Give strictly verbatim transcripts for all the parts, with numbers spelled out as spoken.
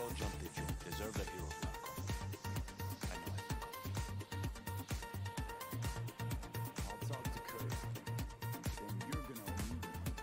all jump the jump. Deserve that hero flag coffee. I know I can coffee. I'll talk to Kurt. Then you're gonna owe me.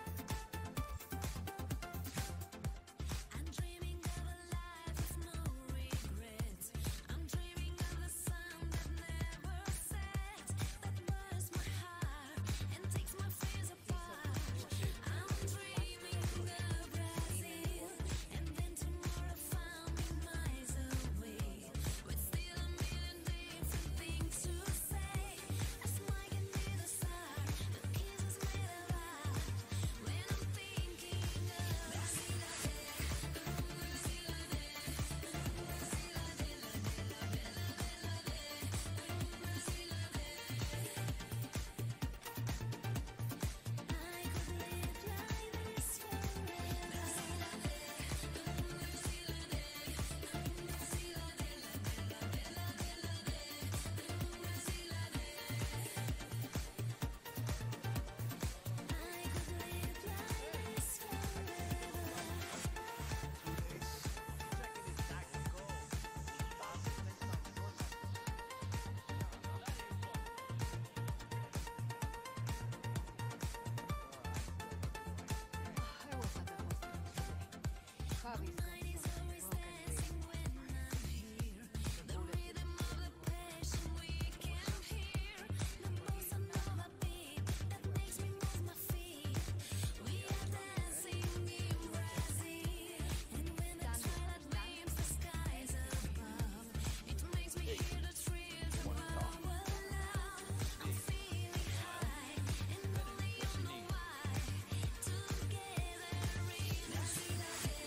I'm dreaming of a life with no regrets. I'm dreaming of the sun that never sets, that burns my heart and takes my fears apart. I'm dreaming of Brazil, and then tomorrow found me miles away, with still a million different things to say. A smile can be the start, the kisses made of art. When I'm thinking of Brazil, I could live like this forever. I could live like this forever. My mind is always dancing when I'm here. The rhythm of the passion we can hear. The bossa nova beat that makes me move my feet. We are dancing in Brazil, and when the twilight gleams the skies above, it makes me hear the trills of our love. I'm feeling high, and only you know why. Together in Brazil.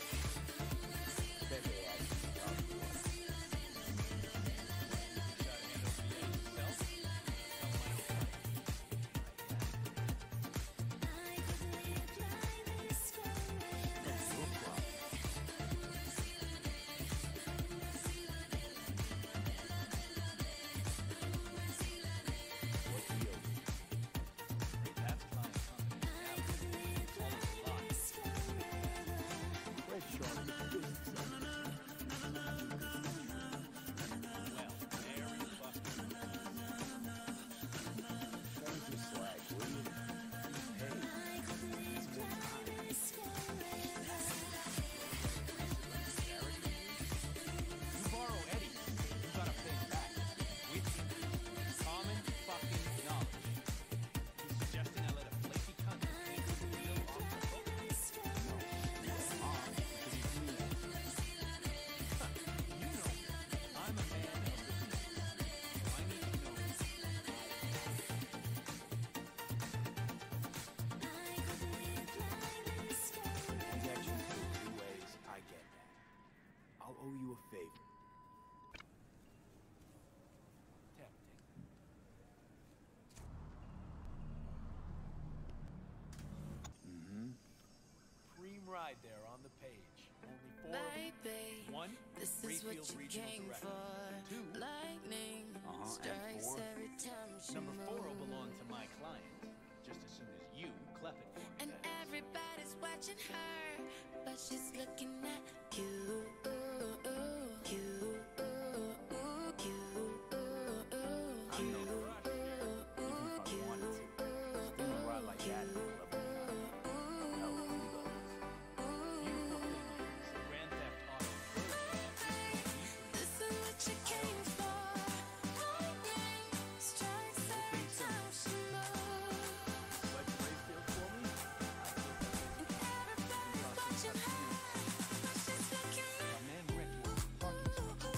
I could live like this forever. I could live like this forever. Great show. Thank you, Slag. Will you? I could live like this forever. You borrow Eddie, you gotta pay him back. With common fucking knowledge. He's suggesting I let a flaky cunt I could live like this forever. You know, I'm a man of the people. I need to know. I could live like this forever. Transactions go two ways. I get that. I'll owe you a favor. Tempting. Cream ride there on the page. Only four of them. Baby, One, this is Rayfield what you Regional came Director. for. Two, Lightning Uh-huh, and strikes four? every time she Number four will moves. belong to my client. Just as soon as you clep it for me. And that is. everybody's watching her, but she's looking at you. You. You. I'm no rush. Even if I wanted to. Steam a ride like that is a level five. Hell, who does? Beautiful thing is, Grand Theft Auto first. This is what you came for. Lightning strikes every time she moves. Let Rayfield for me? And everybody's watching her, but she's looking at My man Rick, parking spot.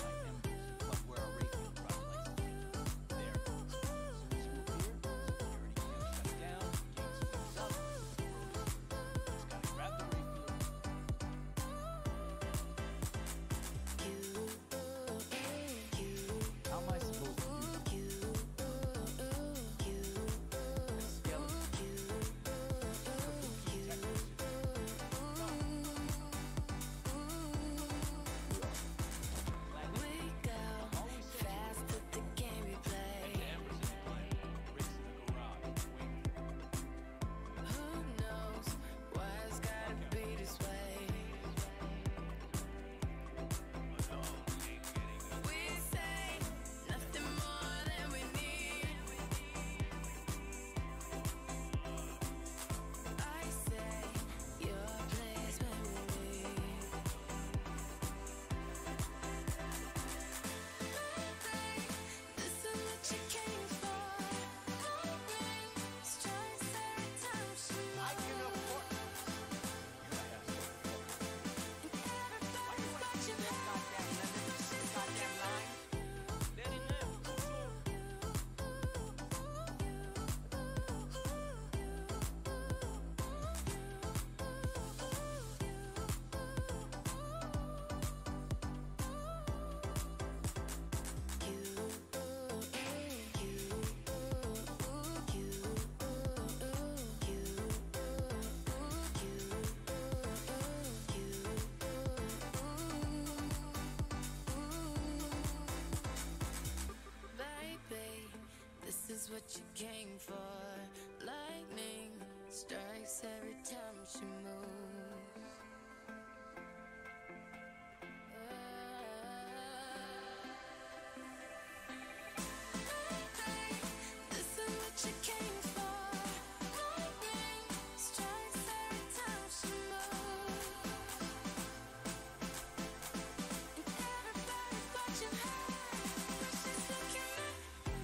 you came for. Lightning strikes every time she moves. Lightning, this is what you came for. Lightning strikes every time she moves. And everybody's watching her, but she's looking at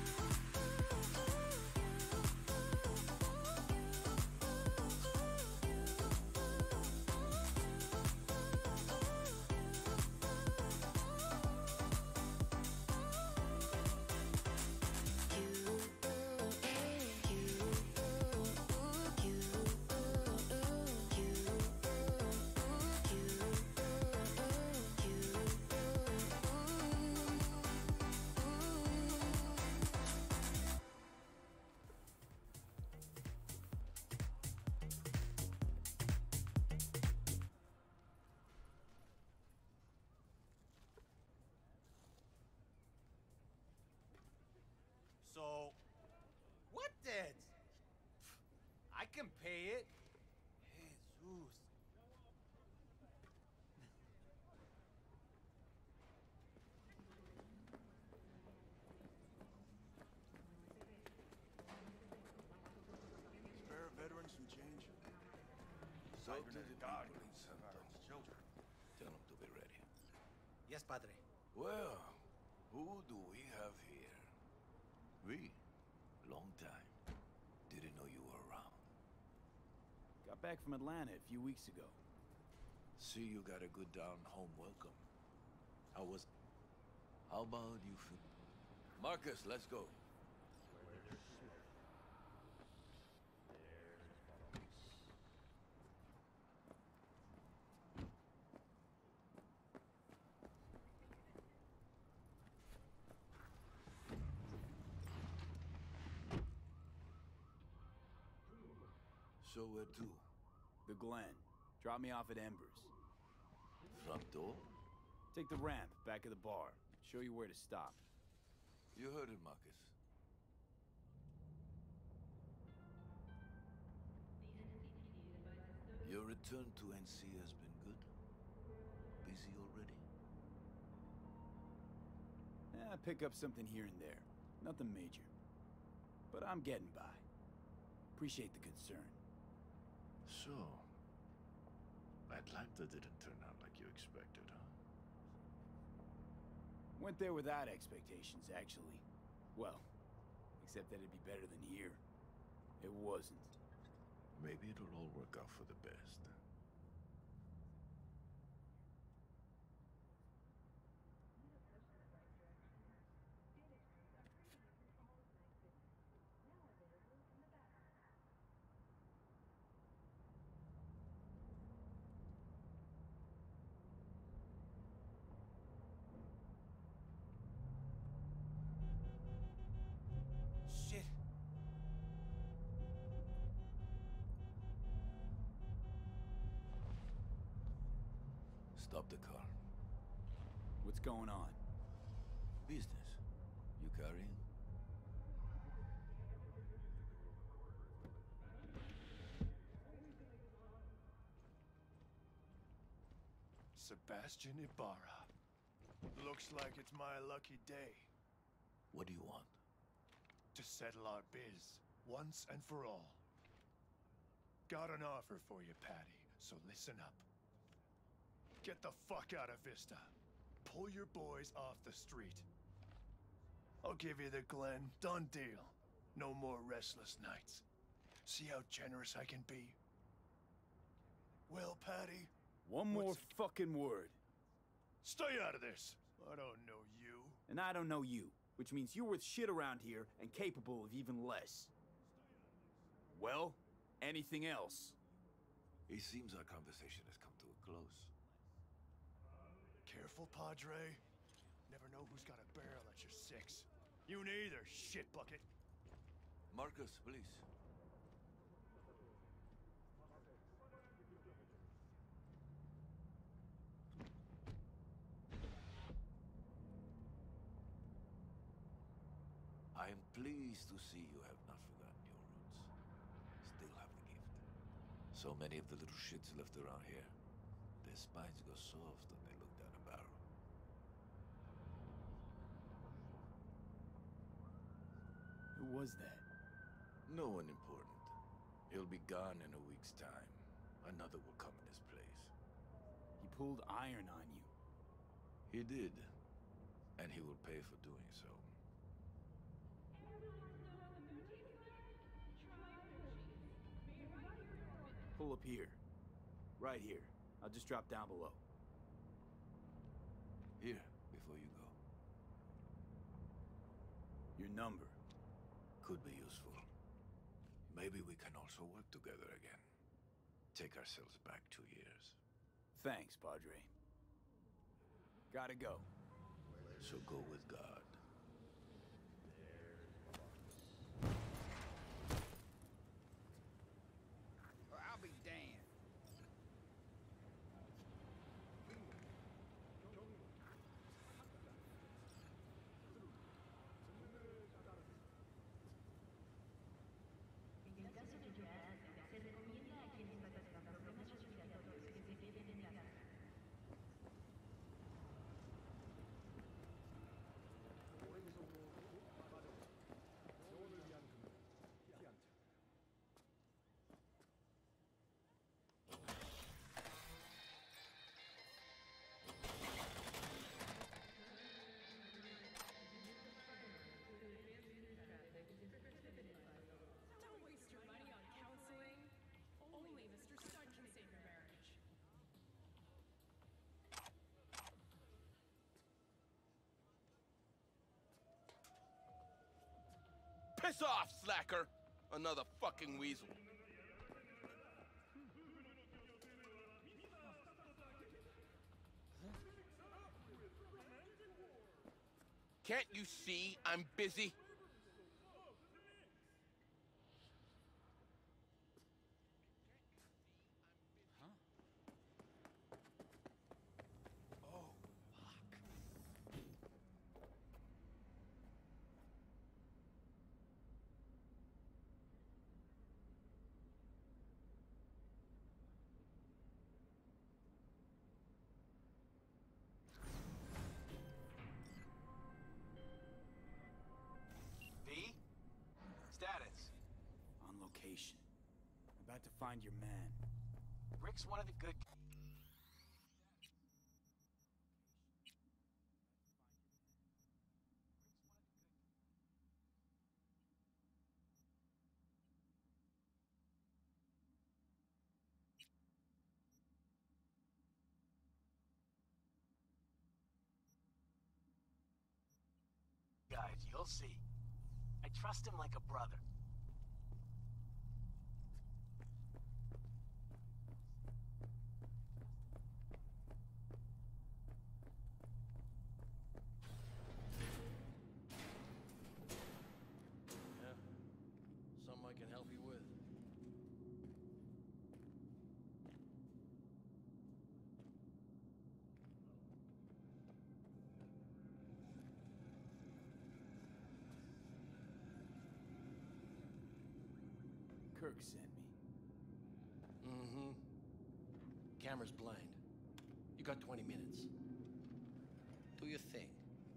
So, what then? I can pay it. Jesus. Spare veterans some change. So to the God, people in Santo. children. Tell them to be ready. Yes, Padre. Well, who do we have here? We? Long time. Didn't know you were around. Got back from Atlanta a few weeks ago. See, you got a good down-home welcome. How was... How about you feel... Marcus, let's go. So where to? The Glen. Drop me off at Embers. Front door? Take the ramp, back of the bar. Show you where to stop. You heard it, Marcus. Your return to N C has been good? Busy already? Eh, I pick up something here and there. Nothing major. But I'm getting by. Appreciate the concern. So, Atlanta didn't turn out like you expected, huh? Went there without expectations, actually. Well, except that it'd be better than here. It wasn't. Maybe it'll all work out for the best. Shit. Stop the car. What's going on? Business. You carrying? Sebastian Ibarra. Looks like it's my lucky day What do you want? to settle our biz once and for all. Got an offer for you, Patty, so listen up. Get the fuck out of Vista. Pull your boys off the street. I'll give you the Glen. Done deal. No more restless nights. See how generous I can be? Well, Patty, One more What's- fucking word. stay out of this. I don't know you. And I don't know you, which means you're worth shit around here and capable of even less. Well, anything else? It seems our conversation has come to a close. Careful, Padre. Never know who's got a barrel at your six. You neither, shit bucket. Marcus, please. I am pleased to see you have not forgotten your roots. Still have the gift. So many of the little shits left around here, their spines go soft when they look down a barrel. Who was that? No one important. He'll be gone in a week's time. Another will come in his place. He pulled iron on you. He did. And he will pay for doing so. Pull up here. Right here. I'll just drop down below. Here, before you go. Your number. Could be useful. Maybe we can also work together again. Take ourselves back two years. Thanks, Padre. Gotta go. So go with God. Or I'll be damned. En el caso de llorar, se recomienda a quienes padezcan problemas respiratorios que se queden en la casa. Don't waste your money on counseling. Only Mister Sun can save your marriage. Piss off, slacker! Another fucking weasel. Can't you see I'm busy? V? Status? On location. About to find your man. Rick's one of the good... Guys, you'll see. I trust him like a brother. Yeah. Something I can help you with. Kirk sent me. Mm-hmm. Camera's blind. You got twenty minutes. Do your thing.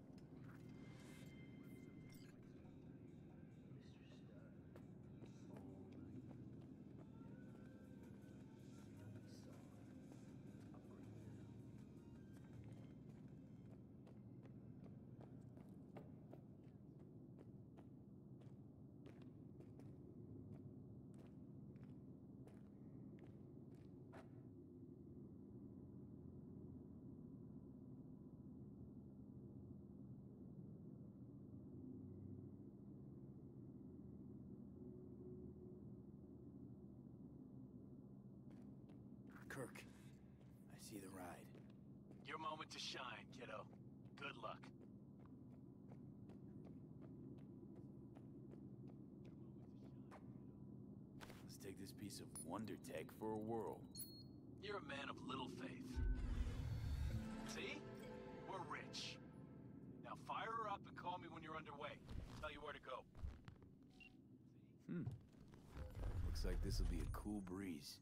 Kirk, I see the ride. Your moment to shine, kiddo. Good luck. Let's take this piece of wonder tech for a whirl. You're a man of little faith. See? We're rich. Now fire her up and call me when you're underway. Tell you where to go. Hmm. Looks like this will be a cool breeze.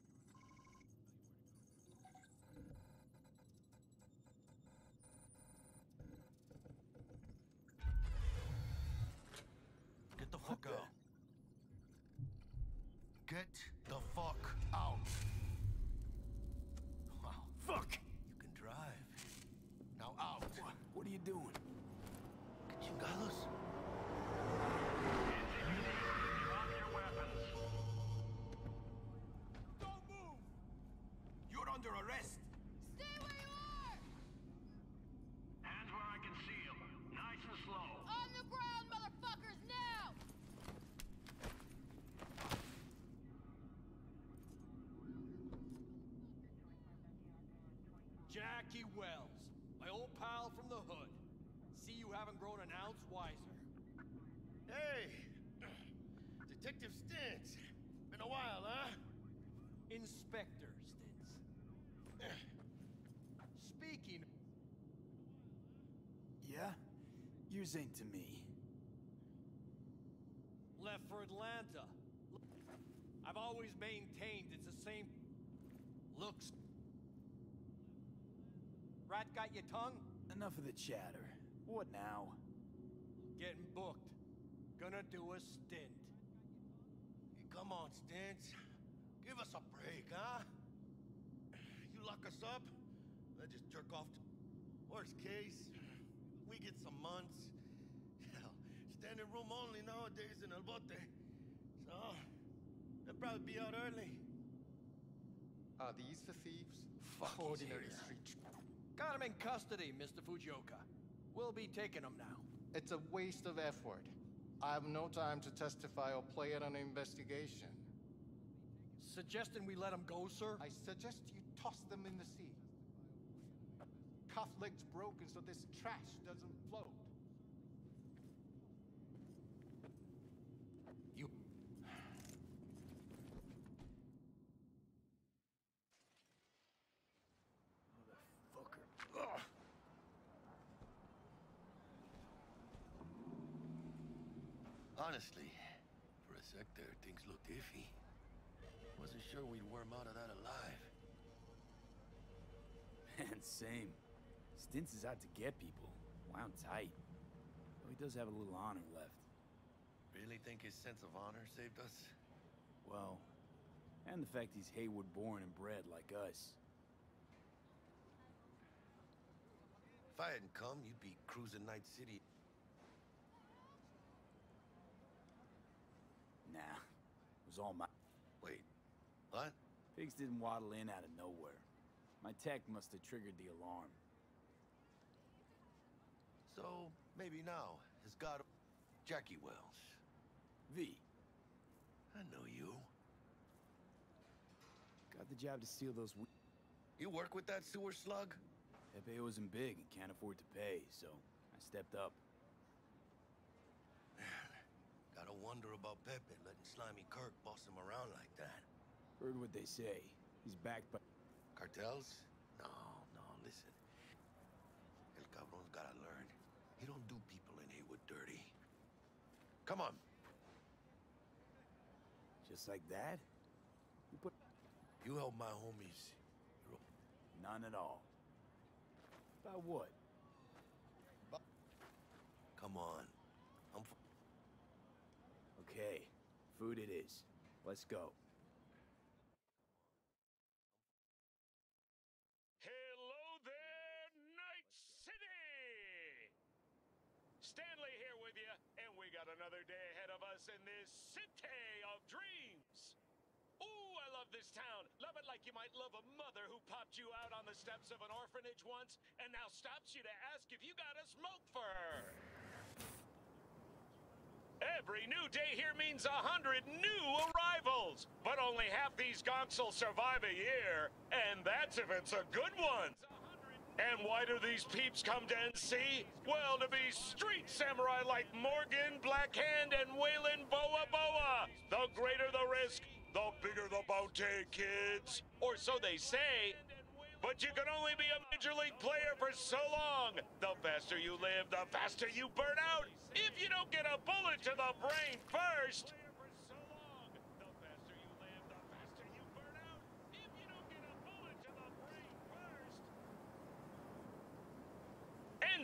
Get the fuck out. Get the fuck out. Wow. Fuck! You can drive. Now out. What, what are you doing? Que chingados? Drop your weapons. Don't move! You're under arrest. Stay where you are! Hands where I can see them. Nice and slow. On the ground, motherfuckers, now! Jackie Wells, my old pal from the hood. See you haven't grown an ounce wiser. Hey! Detective Stintz. Been a while, huh? Inspector Stintz. Speaking... Yeah? Yours ain't to me. Left for Atlanta. I've always maintained it's the same... looks. Rat got your tongue? Enough of the chatter. What now? Getting booked. Gonna do a stint. Hey, come on, Stintz. Give us a break, huh? You lock us up, I just jerk off to... Worst case, we get some months. Hell, standing room only nowadays in El Bote. So, they'll probably be out early. Are these the thieves? Fuck, Ordinary he's here. street. Got him in custody, Mister Fujioka. We'll be taking him now. It's a waste of effort. I have no time to testify or play at an investigation. Suggesting we let him go, sir? I suggest you toss them in the sea. Cuff leg's broken so this trash doesn't float. You... Motherfucker. Ugh. Honestly, for a sec there, things looked iffy. Wasn't sure we'd worm out of that alive. Man, same. Stintz is out to get people. Wound tight. Though he does have a little honor left. Really think his sense of honor saved us? Well, and the fact he's Hayward born and bred like us. If I hadn't come, you'd be cruising Night City. Nah, it was all my... Wait, what? Pigs didn't waddle in out of nowhere. My tech must have triggered the alarm. So, maybe now, has got Jackie Wells. V. I know you. Got the job to steal those... We You work with that sewer slug? Pepe owes him big and can't afford to pay, so I stepped up. Gotta wonder about Pepe letting Slimy Kirk boss him around like that. Heard what they say. He's backed by... Cartels? No, no, listen. El Cabron's gotta learn. He don't do people in Haywood dirty. Come on. Just like that? You put... You help my homies. None at all. About what? Come on. I'm f Okay, food it is. Let's go. Hello there, Night City! Stanley here with you, and we got another day ahead of us in this city of dreams. Ooh, I love this town. Love it like you might love a mother who popped you out on the steps of an orphanage once and now stops you to ask if you got a smoke for her. Every new day here means a hundred new arrivals, but only half these gonks will survive a year, and that's if it's a good one. And why do these peeps come to N C? Well, to be street samurai like Morgan, Blackhand, and Waylon Boa Boa. The greater the risk, the bigger the bounty, kids. Or so they say. But you can only be a major league player for so long. The faster you live, the faster you burn out. If you don't get a bullet to the brain first.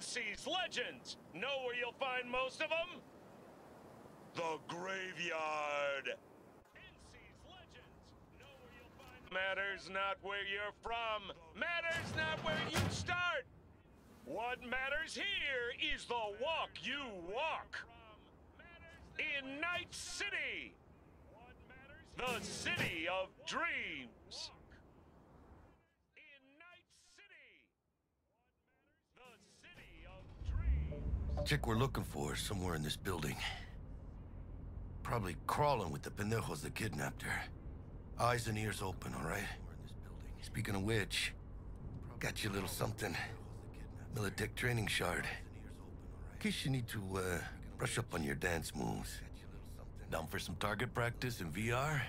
N C's Legends. Know where you'll find most of them? The graveyard. N C's Legends. Know where you'll find. Matters not where you're from. Matters not where you start. What matters here is the walk you walk. In Night City. The city of dreams. In Night City. The city of dreams. Chick we're looking for is somewhere in this building. Probably crawling with the pendejos that kidnapped her. Eyes and ears open, all right? Speaking of which, got you a little something. Militech training shard. In case you need to, uh, brush up on your dance moves. Down for some target practice in V R?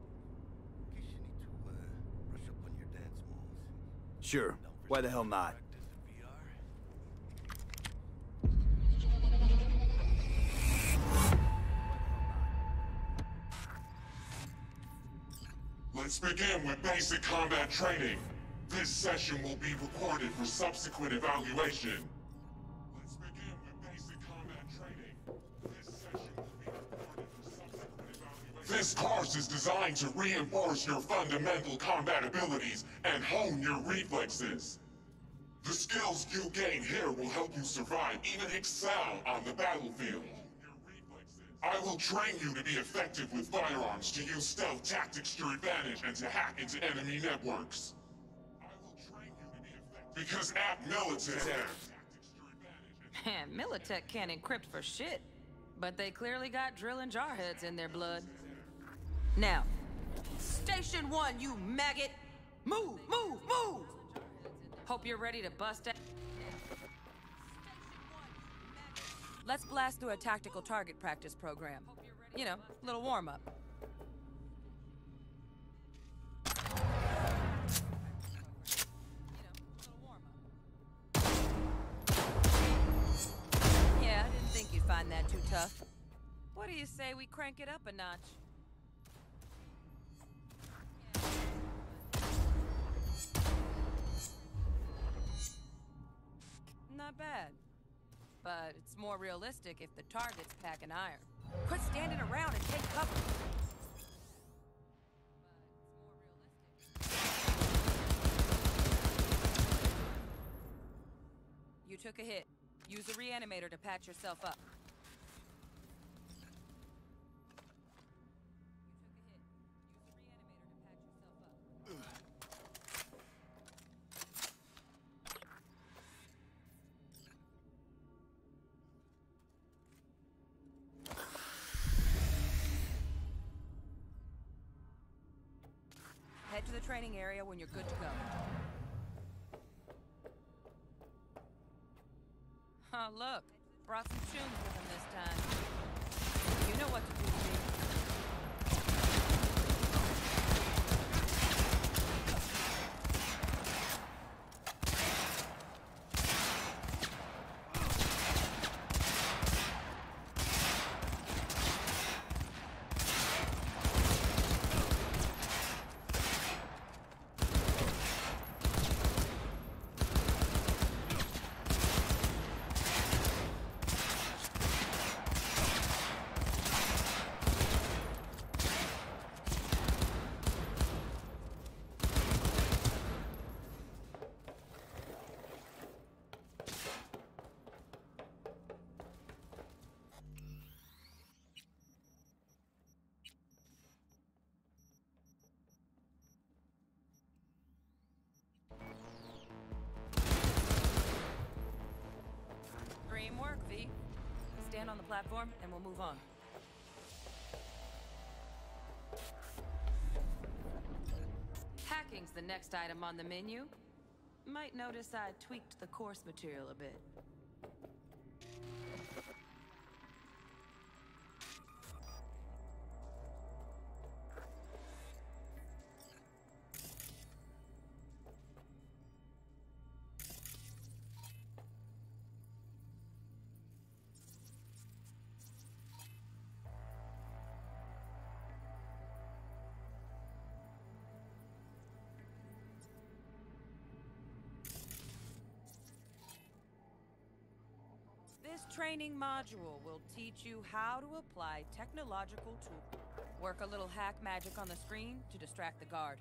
Sure. Why the hell not? Let's begin with basic combat training. This session will be recorded for subsequent evaluation. Let's begin with basic combat training. This session will be recorded for subsequent evaluation. This course is designed to reinforce your fundamental combat abilities and hone your reflexes. The skills you gain here will help you survive, even excel on the battlefield. I will train you to be effective with firearms, to use stealth tactics to your advantage, and to hack into enemy networks. I will train you to be effective because at Militech... Man, Militech can't encrypt for shit. But they clearly got drill and jarheads in their blood. Now, Station One, you maggot! Move, move, move! Hope you're ready to bust out. Let's blast through a tactical target practice program. You know, little warm-up. Yeah, I didn't think you'd find that too tough. What do you say we crank it up a notch? Not bad. But it's more realistic if the target's packing iron. Quit standing around and take cover. You took a hit. Use a reanimator to patch yourself up. Head to the training area when you're good to go. Oh, look. Brought some tunes with him this time. You know what to do, G. Dream work, V. Stand on the platform and we'll move on. Hacking's the next item on the menu. Might notice I tweaked the course material a bit. This training module will teach you how to apply technological tools. Work a little hack magic on the screen to distract the guard.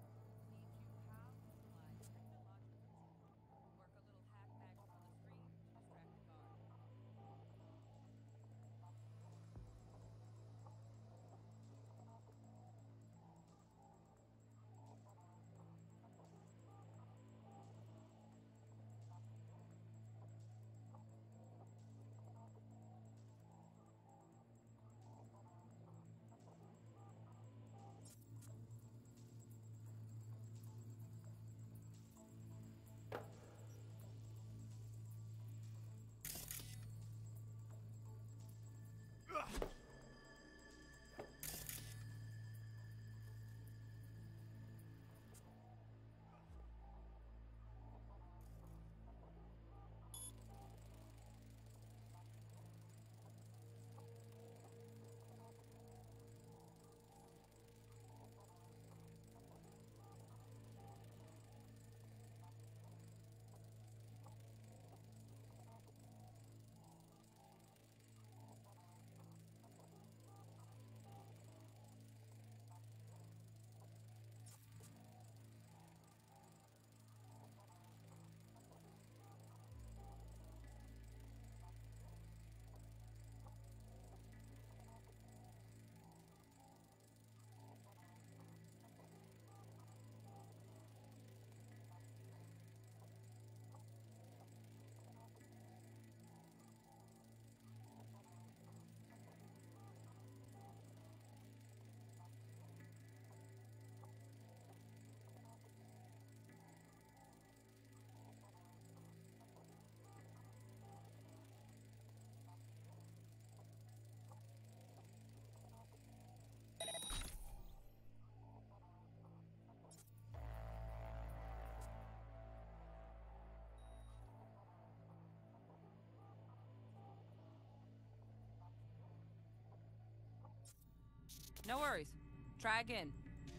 No worries. Try again.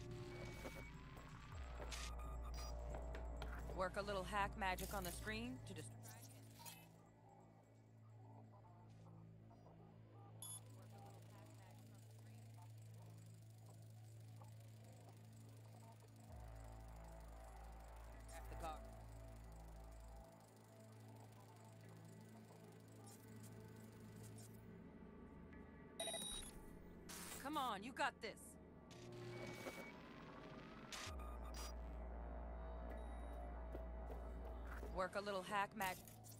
Work a little hack magic on the screen to distract. The guard. Come on, you got this. Work a little hack magic.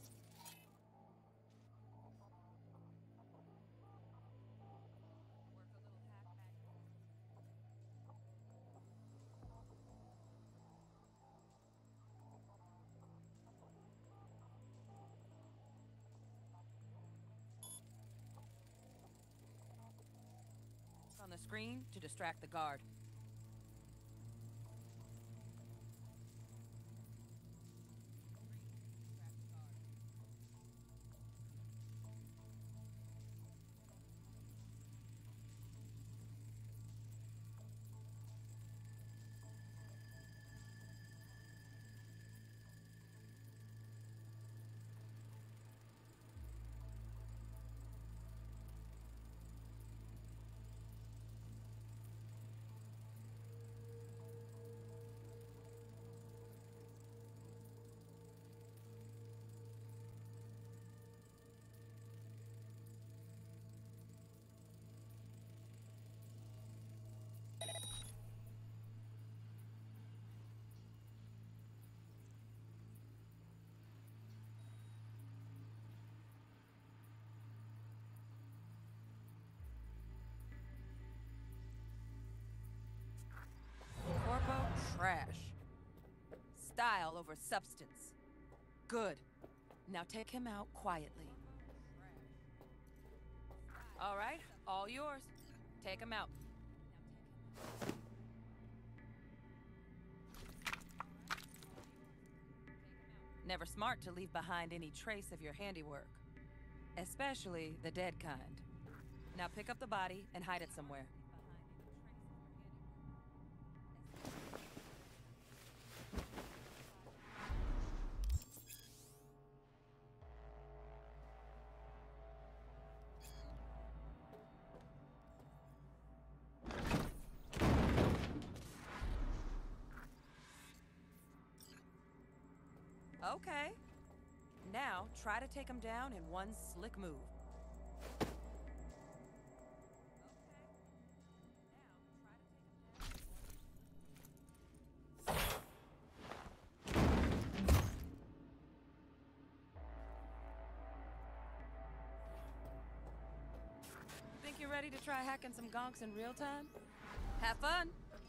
On the screen to distract the guard. Corpo trash. Style over substance. Good. Now take him out quietly. All right, all yours. Take him out. Never smart to leave behind any trace of your handiwork. Especially the dead kind. Now pick up the body and hide it somewhere. Okay. Now, try to take him down in one slick move. Think you're ready to try hacking some gonks in real time? Have fun!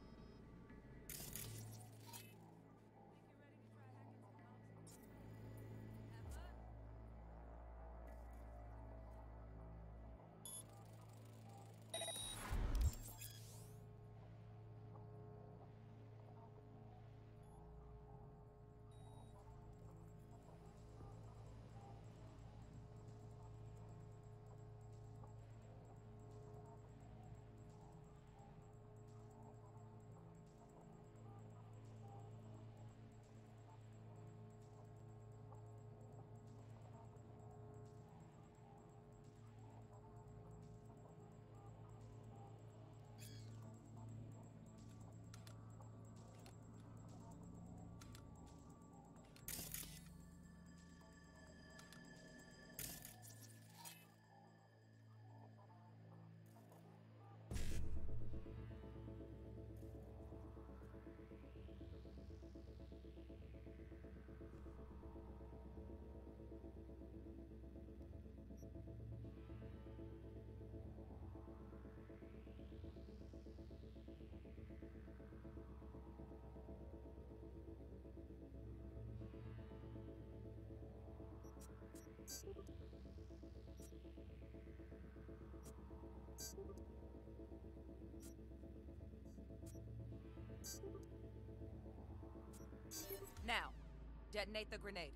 Now, detonate the grenade.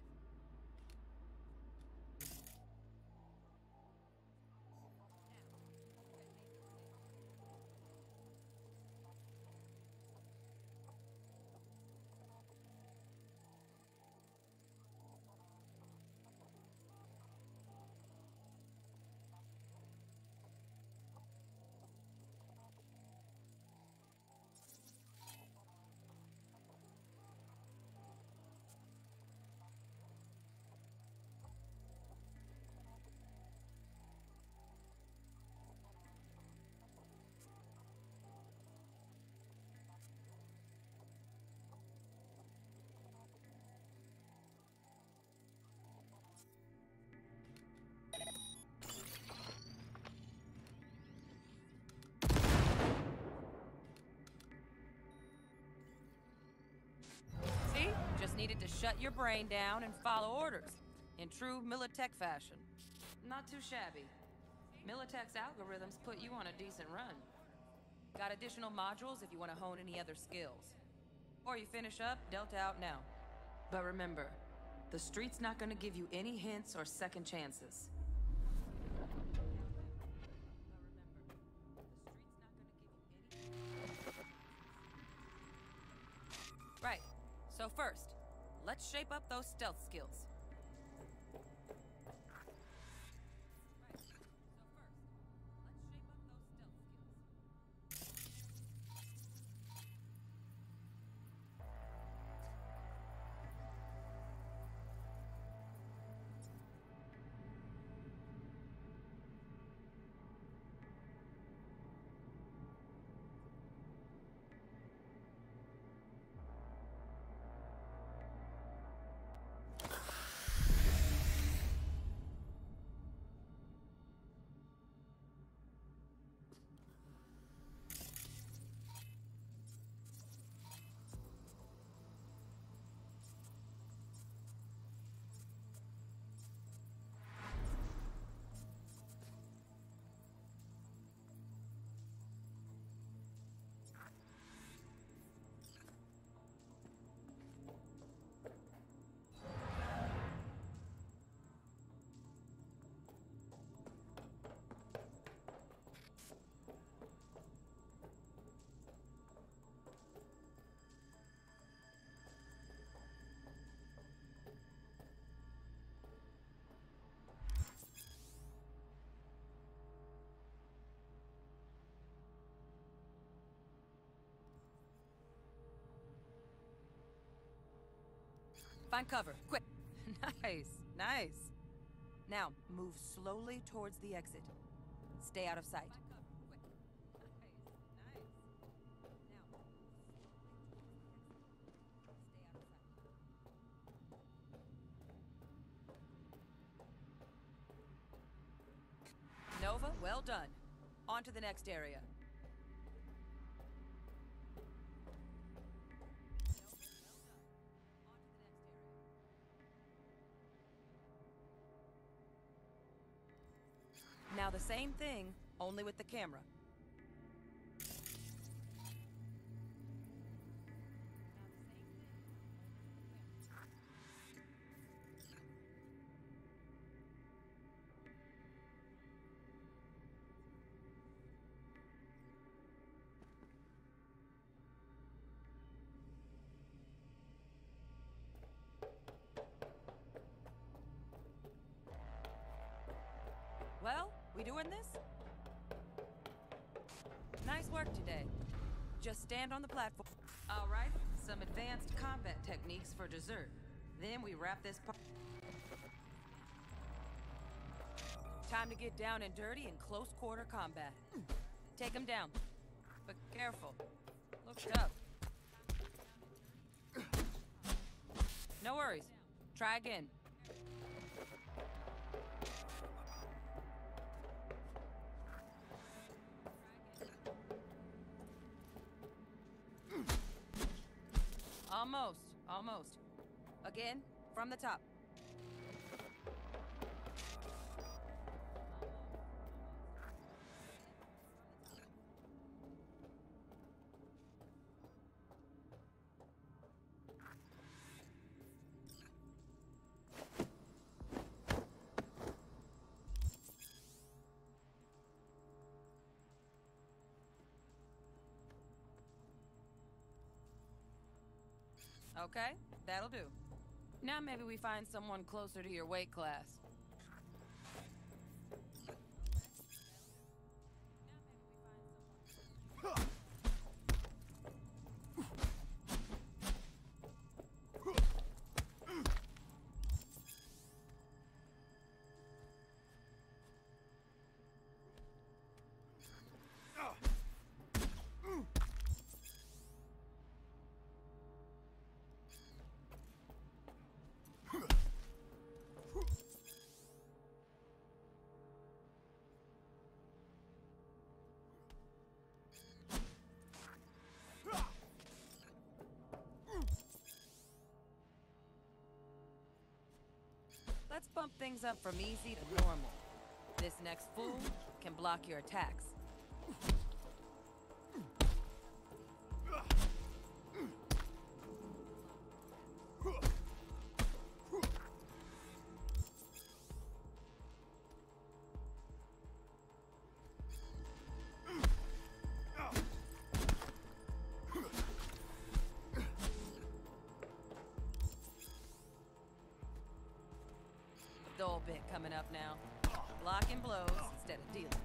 See? Just needed to shut your brain down and follow orders. In true Militech fashion. Not too shabby. Militech's algorithms put you on a decent run. Got additional modules if you want to hone any other skills. Or you finish up, Delta out now. But remember, the street's not gonna give you any hints or second chances. Right. So first, let's shape up those stealth skills. Find cover, quick. Nice, nice. Now, move slowly towards the exit. Stay out of sight. Nova, well done. On to the next area. Now the same thing, only with the camera. Well, we doing this? Nice work today. Just stand on the platform. All right, some advanced combat techniques for dessert. Then we wrap this part. Time to get down and dirty in close quarter combat. Take him down. But careful. Look up. No worries. Try again. Almost, almost. Again, from the top. Okay, that'll do. Now maybe we find someone closer to your weight class. Let's bump things up from easy to normal. This next fool can block your attacks. Dull bit coming up now. Blocking blows instead of dealing.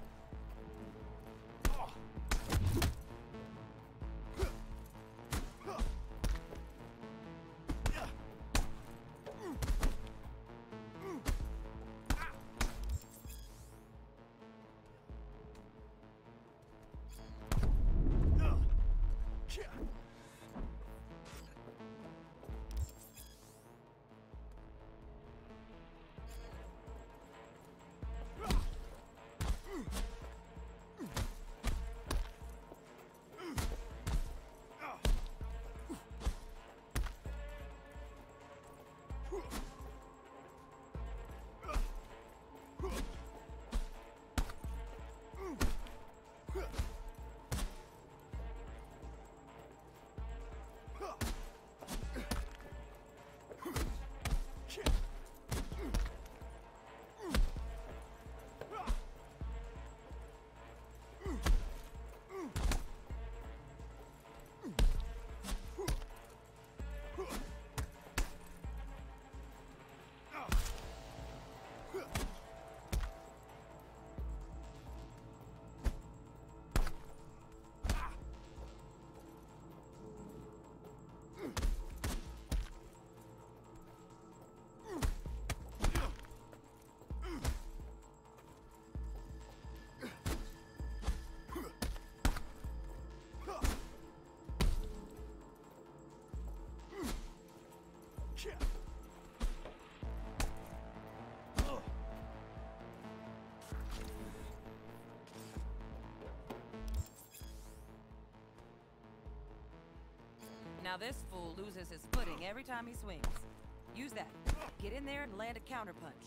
Now this fool loses his footing every time he swings. Use that. Get in there and land a counterpunch.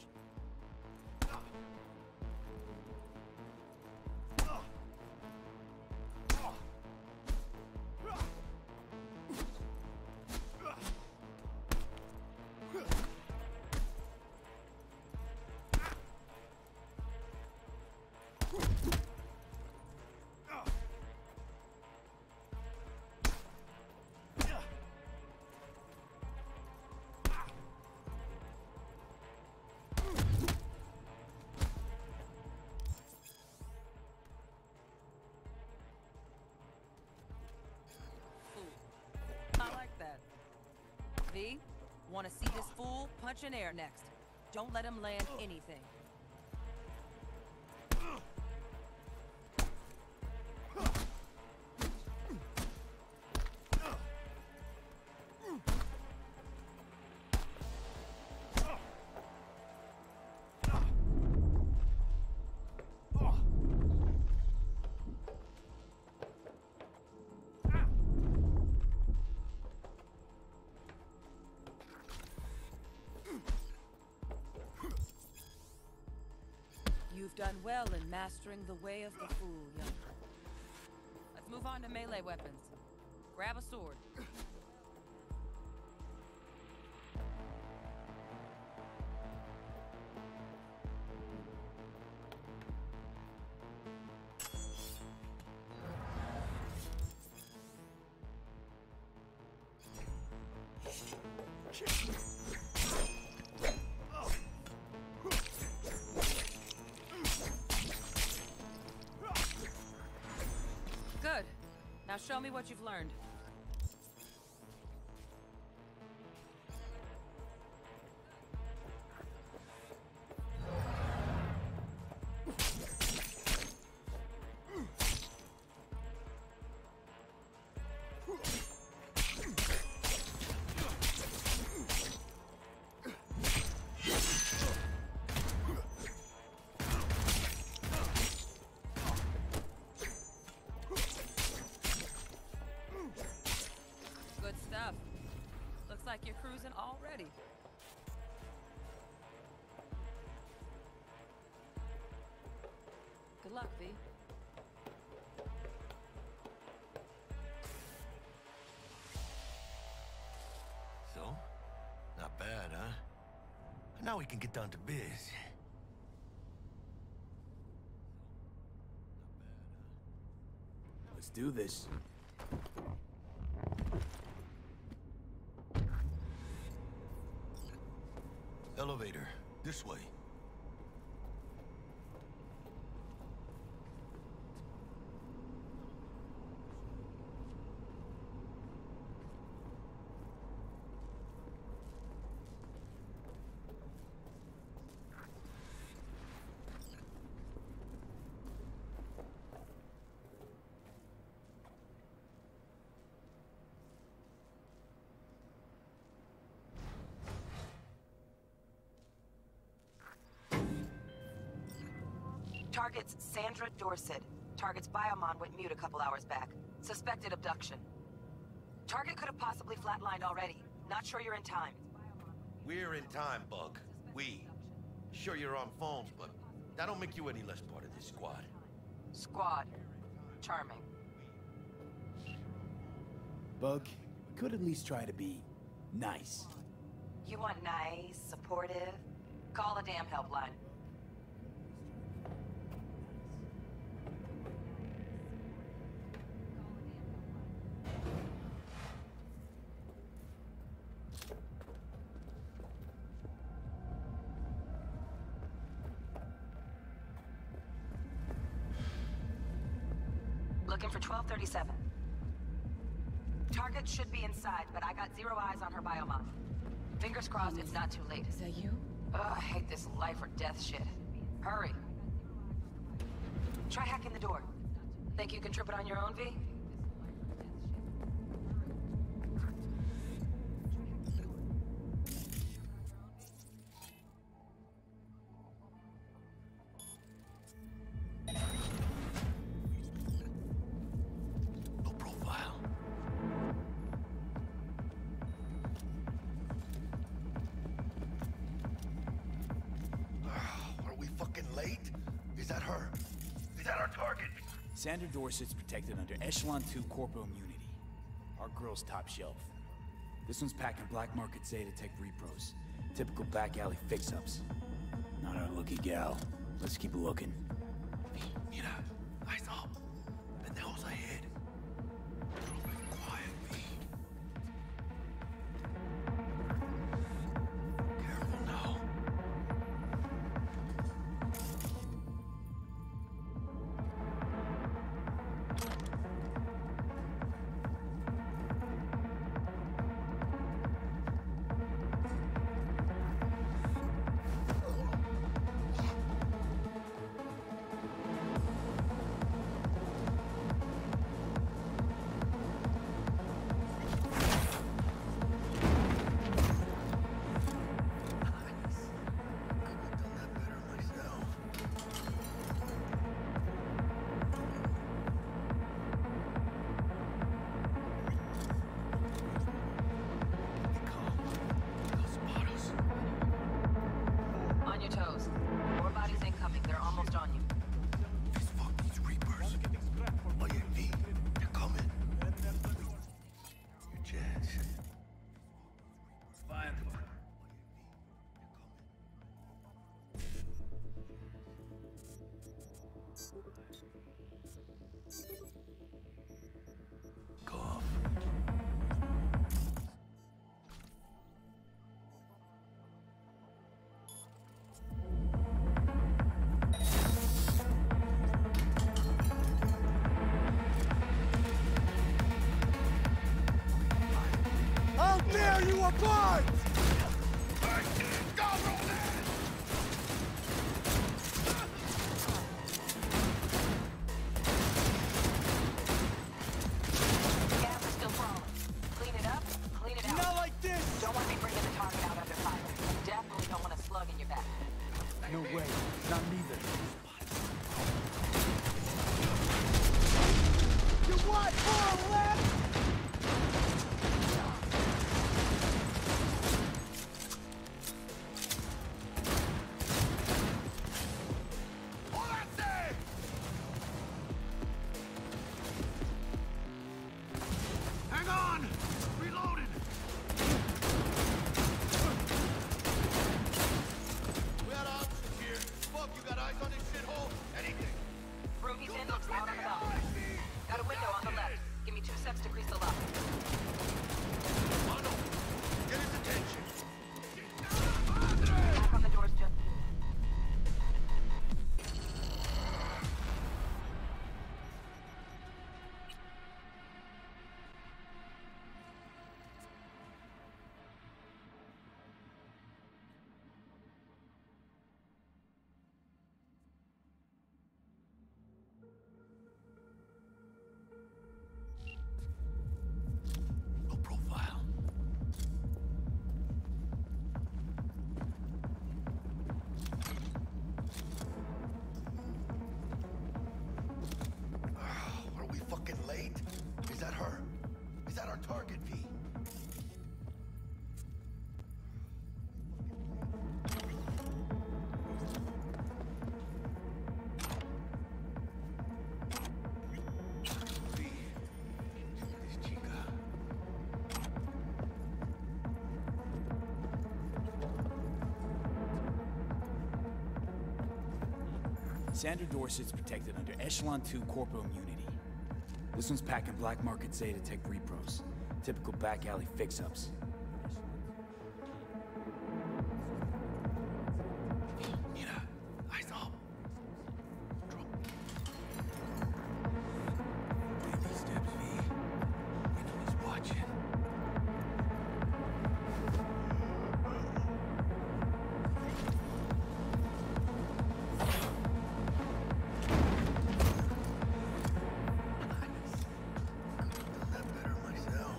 I like that. V, wanna see this fool punch in air next. Don't let him land anything. You've done well in mastering the way of the fool, young. Let's move on to melee weapons. Grab a sword. Good. Now show me what you've learned. Good stuff. Looks like you're cruising already. Good luck, V. So? Not bad, huh? Now we can get down to biz. Let's do this. Elevator. This way. Target's Sandra Dorset. Target's biomon went mute a couple hours back. Suspected abduction. Target could have possibly flatlined already. Not sure you're in time. We're in time, Bug. We. Sure you're on phones, but that don't make you any less part of this squad. Squad. Charming. Bug, could at least try to be nice. You want nice, supportive? Call a damn helpline. Looking for twelve thirty-seven. Target should be inside, but I got zero eyes on her biomon. Fingers crossed it's not too late. Is that you? Ugh, I hate this life or death shit. Hurry. Try hacking the door. Think you can trip it on your own, V? Sandra Dorset's protected under Echelon two Corpo Immunity. Our girl's top shelf. This one's packing Black Market Zeta Tech repros. Typical back alley fix-ups. Not our lucky gal. Let's keep looking. Mira, eyes up. Pendejos ahead. Quiet, V. Careful now. On your toes. More bodies incoming. They're almost on you. These fuck these Reapers. Oye, V, they're coming. Your chance. Fine. Cough. How dare you abort! Gas is still crawling. Clean it up, clean it out. Not like this! Don't want to be bringing the target out under fire. Definitely don't want a slug in your back. No way. Not neither. You want more left? Hang on! Reloading! We got options here. Fuck, you got eyes on this shithole? Anything. Ruby's in looks out on the balcony. Got a window on the left. Give me two seconds to grease the lock. Mono, get his attention. Back on the doors, just... No profile. Are we fucking late? Is that her? Is that our target, V? V, this chica. Sandra Dorset's protected under Echelon two Corpo Immunity. This one's packing Black Market Zeta Tech repros. Typical back alley fix-ups. Mira, eyes up. Drop. Baby steps, V. You know he's watching. Done that better myself.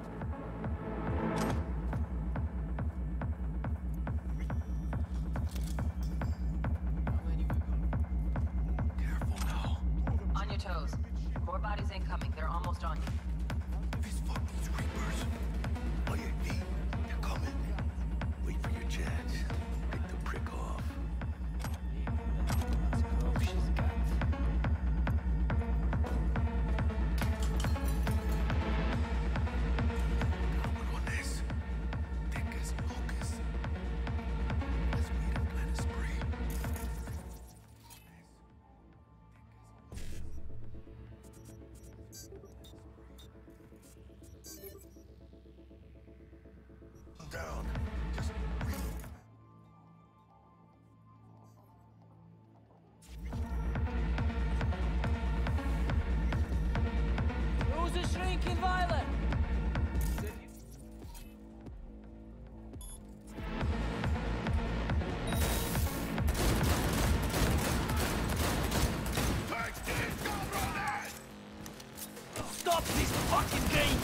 Careful now. On your toes. More bodies incoming. They're almost on you. These fuck these Reapers. Oye, V, they're coming. Wait for your chance. Pick the prick off. Let's go. She's got stinking violent! Stop this fucking game!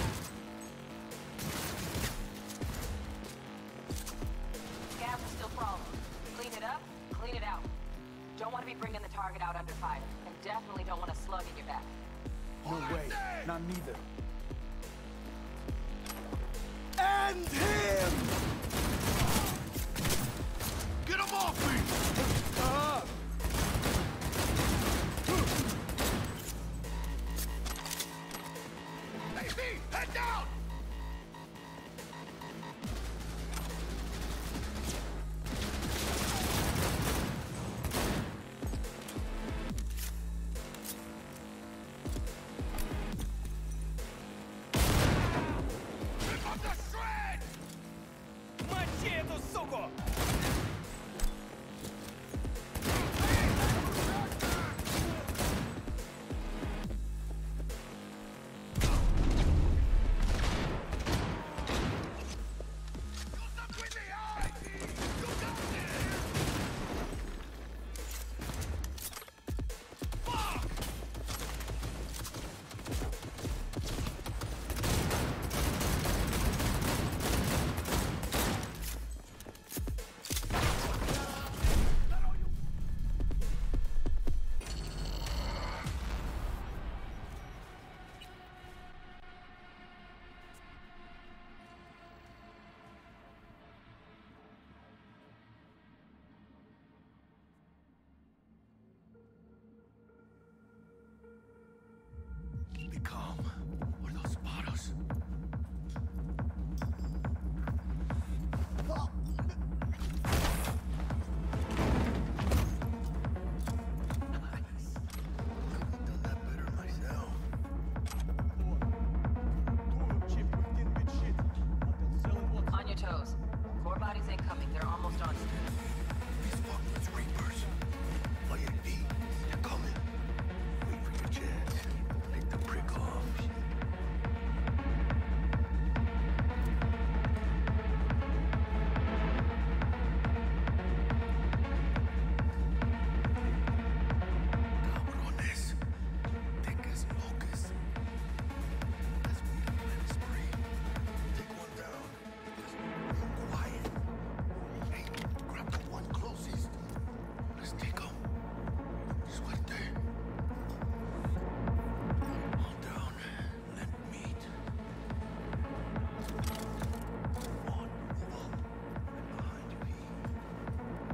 Gas is still crawling. Clean it up, clean it out. Don't want to be bringing the target out under fire. And definitely don't want a slug in your back. No way, not neither. End him! Get him off me! Uh, Hey, V! Head down! Rip up the shred! Мочи эту суку! Be calm, or they'll spot us. On your toes. More bodies incoming. They're almost on. These fucking Reapers. Fire V, they're coming. Wait for your chance. Take the prick off. Cabrones. Thick as locusts. As we plan a spree. Take one down. Just real quiet. Hey, grab the one closest. Let's take him. Suerte. All down. Let meet. One, move up. And behind you, V.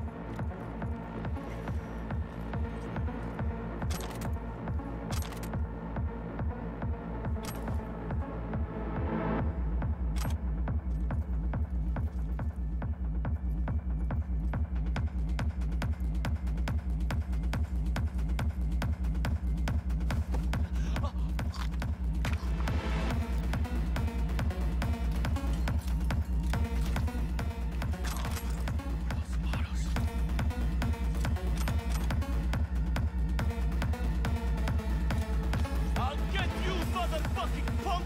I'll get you, motherfucking punk!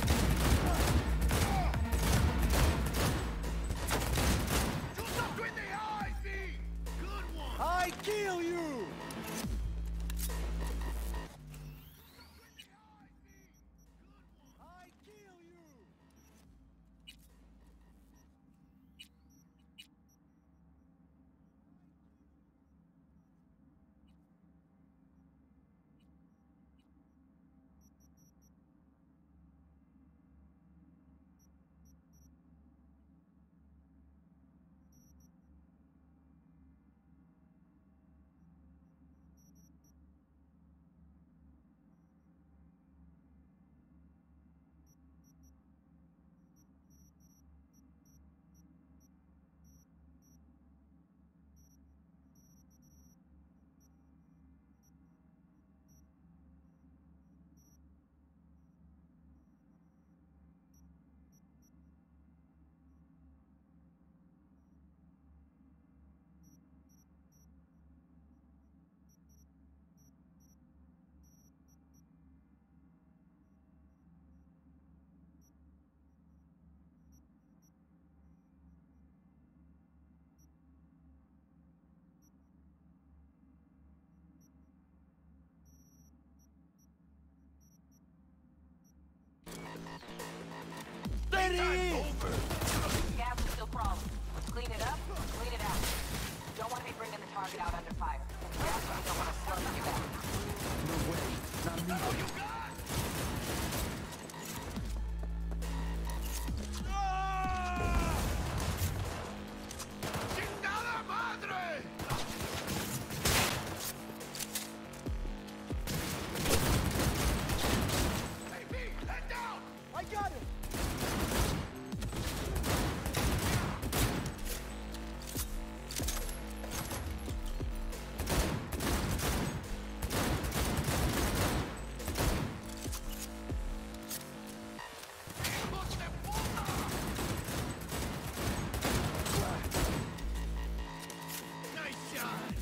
Do something in the eye, V! Good one! I kill you! I kill you! Time's over! Scabs are still crawling. Clean it up, clean it out. Don't want to be bringing the target out under fire. And definitely don't want to slug in your back. No way. Not me. Oh, you got! ¡Chingada madre! Hey, B, head down! I got it! Nice shot!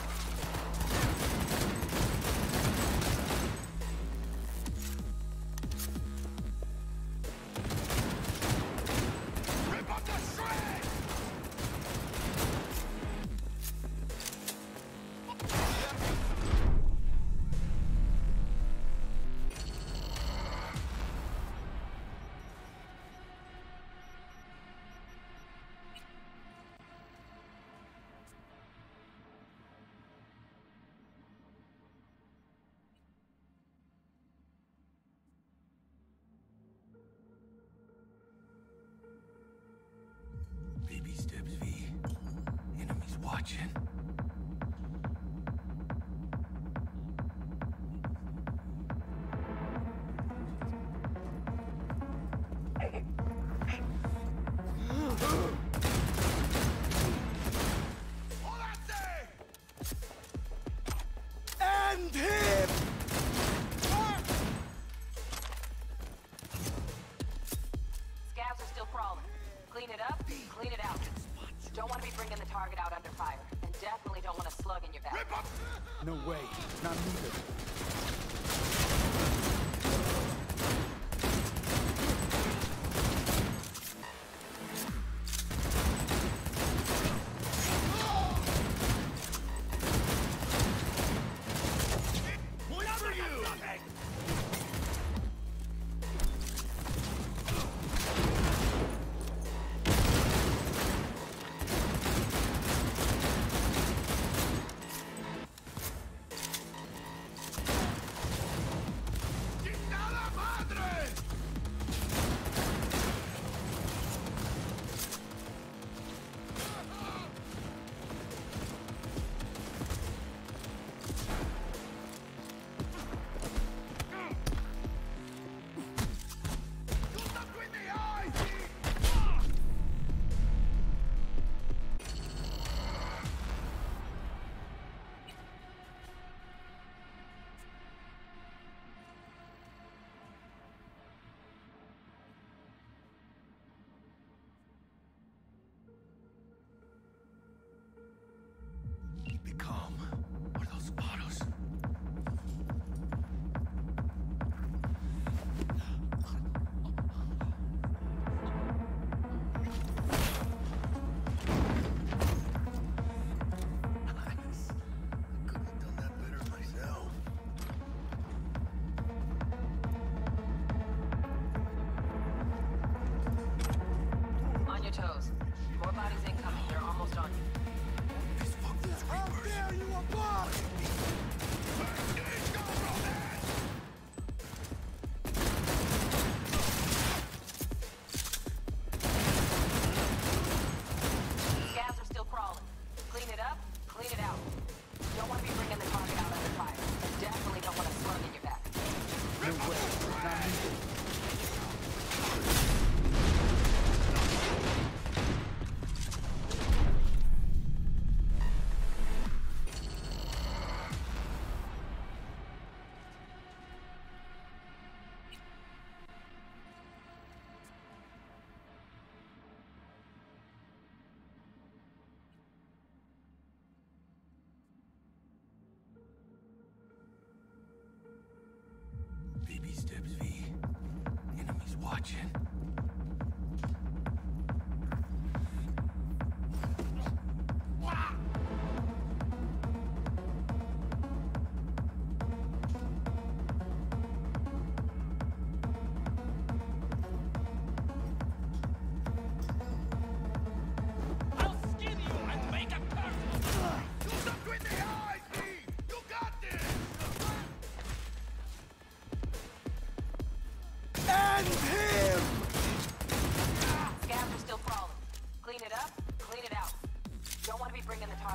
Rip up the shred! Baby steps, V. Enemies watching. And him! Scabs are still crawling. Clean it up, clean it out. Don't want to be bringing the target out under fire. And definitely don't want to slug in your back. No way. Not me. One for you! ¡Chingada madre! Shoot up between the eyes! Keep it calm. What are those bottles? Nice. I could have done that better myself. On your toes. More bodies incoming. They're almost on you. How dare you above! Scabs are still crawling. Clean it up, clean it out. Don't want to be bringing the target out under fire. And definitely don't want to slug in your back. No way. Not me. Baby steps, V. Enemies watching.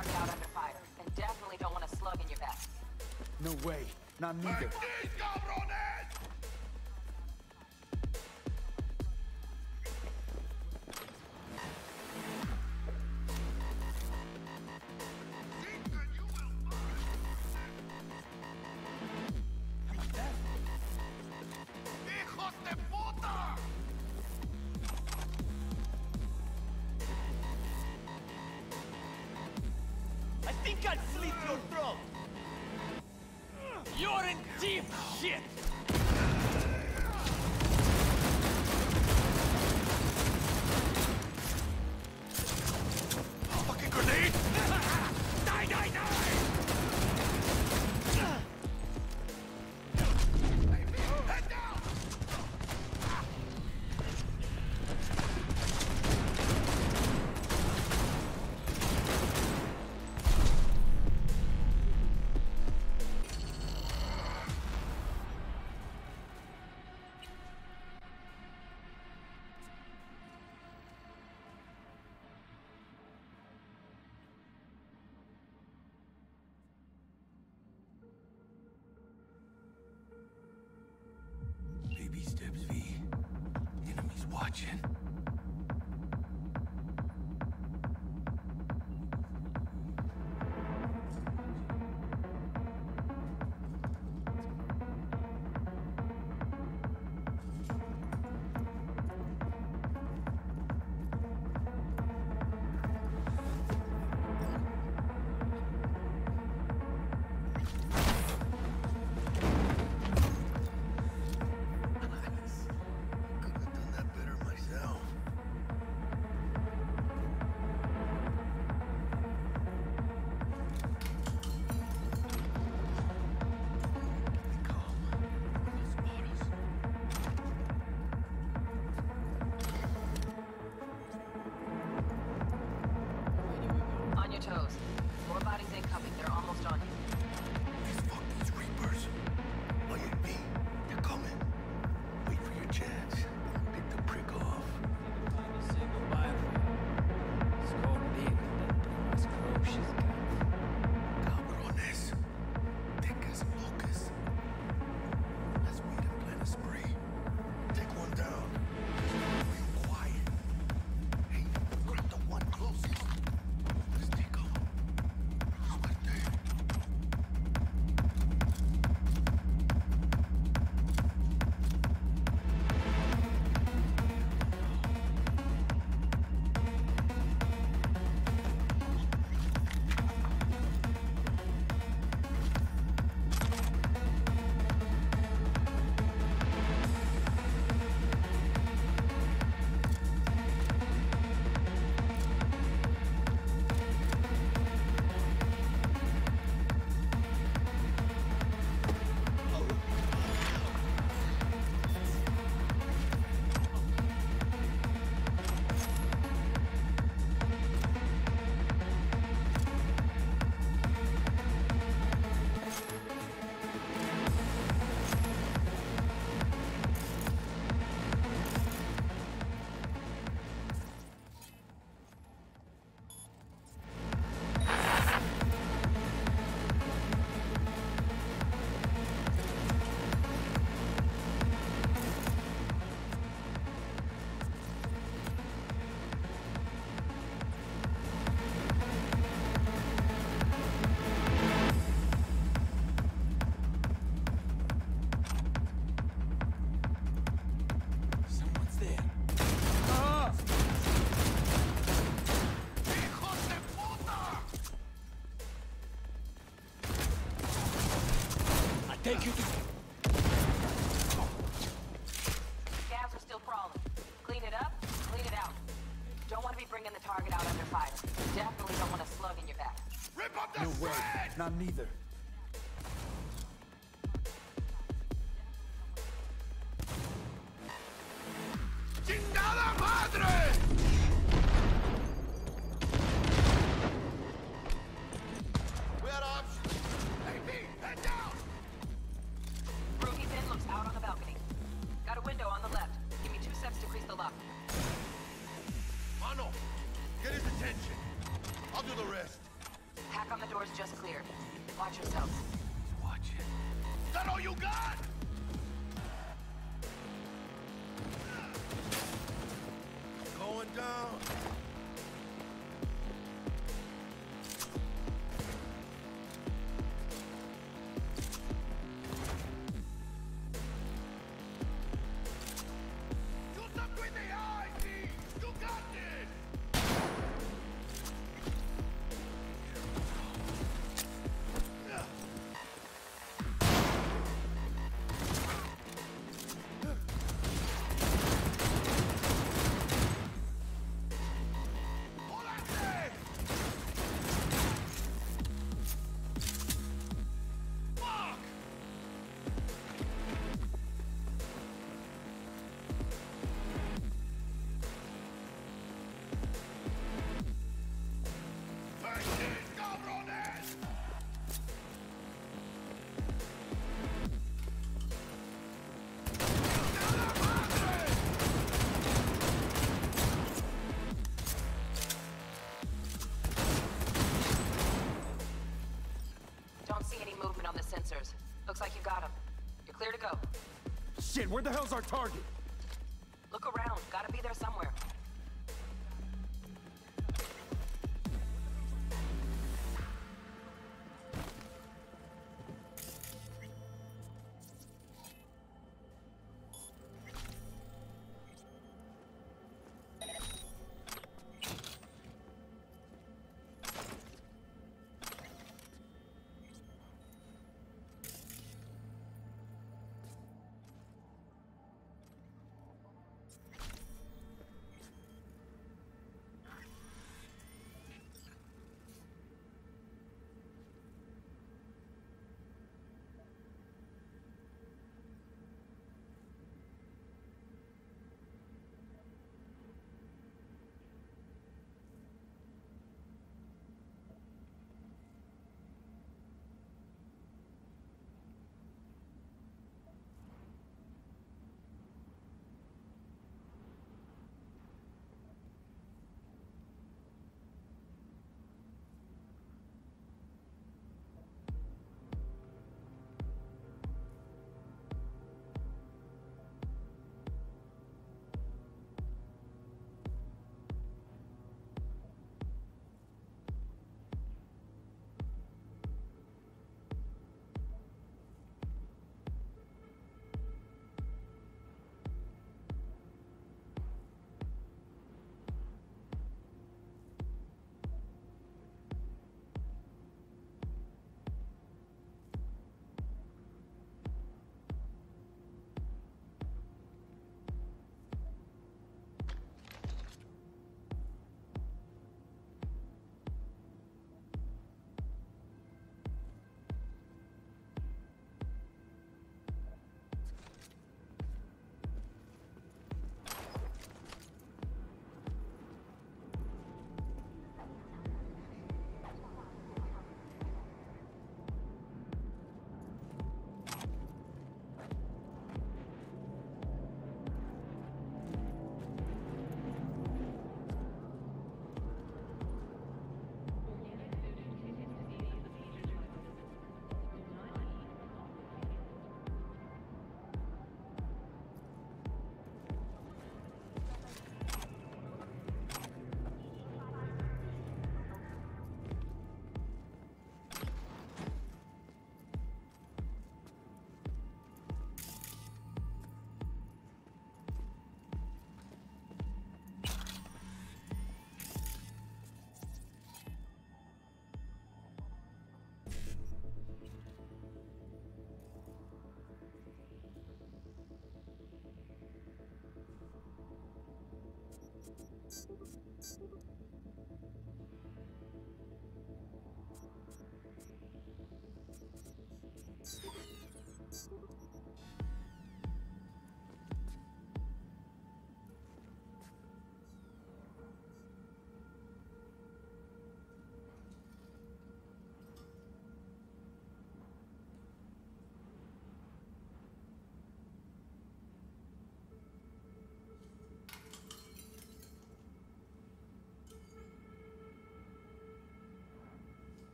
target out under fire, and definitely don't want a slug in your back. No way. Not neither. I think I'll slit your throat! You're in deep shit! Fucking grenade! Die, die, die! Head down! Baby steps, V. Enemies watching. On your toes. More bodies incoming. They're almost on you. Fuck these Reapers. Oh, yeah, V. They're coming. Wait for your chance. Pick the prick off. Say goodbye. Score big. That's ferocious. Cabrones. Thick as locusts. Let's meet and plan a spree. Take one down. Be quiet. Hey, grab the one closest. Let's take off. Suerte. Someone's there. I take you to... Scavs are still crawling. Clean it up, clean it out. Don't want to be bringing the target out under fire. Definitely don't want a slug in your back. Rip up the No way. thread! Not neither. ¡Chingada madre! We had options. Hey, V, head down! Rookie's in looks out on the balcony. Got a window on the left. Give me two steps to crease the lock. Mano, get his attention. I'll do the rest. you got? Going down. Shoot them with the eyes, D! You got this! Don't see any movement on the sensors. Looks like you got him. You're clear to go. Shit, where the hell's our target? Look around. Gotta be there somewhere.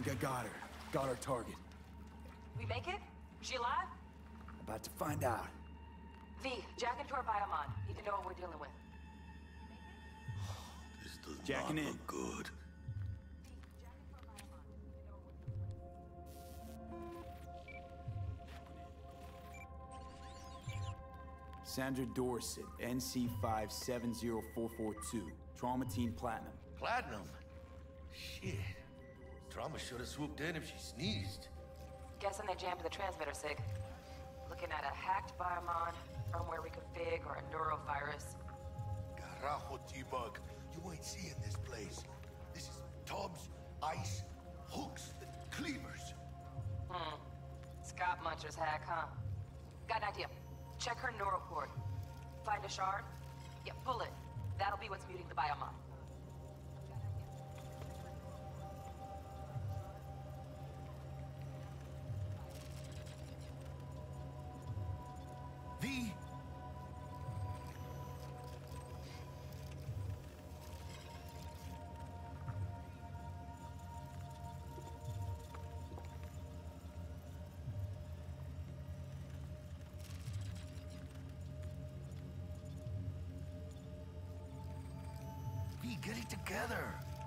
think I got her. Got our target. We make it? She alive? About to find out. V, jack into her biomon. Need to know what we're dealing with. This does Jacking not in. look good. Sandra Dorset, N C five seven zero four four two. Traumatine Platinum. Platinum? Shit. Trauma should have swooped in if she sneezed. Guessing they jammed the transmitter, Sig. Looking at a hacked biomon, firmware reconfig, or a neurovirus. Carajo, T-Bug. You ain't seeing this place. This is tubs, ice, hooks, and cleavers. Hmm. Scott Muncher's hack, huh? Got an idea. Check her neuroport. Find a shard? Yeah, pull it. That'll be what's muting the biomon. V. V, get it together.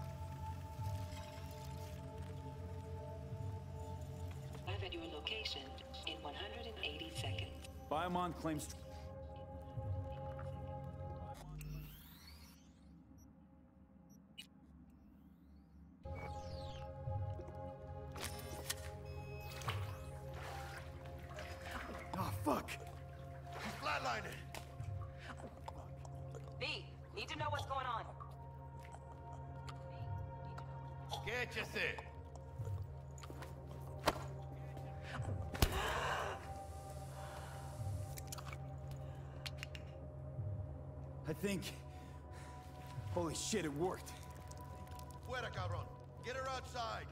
Arrive at your location in one hundred eighty seconds. Biomon claims... Oh, fuck. He's flatlining. V, need to know what's going on. Get you there. I think... Holy shit, it worked. Fuera, cabrón. Get her outside.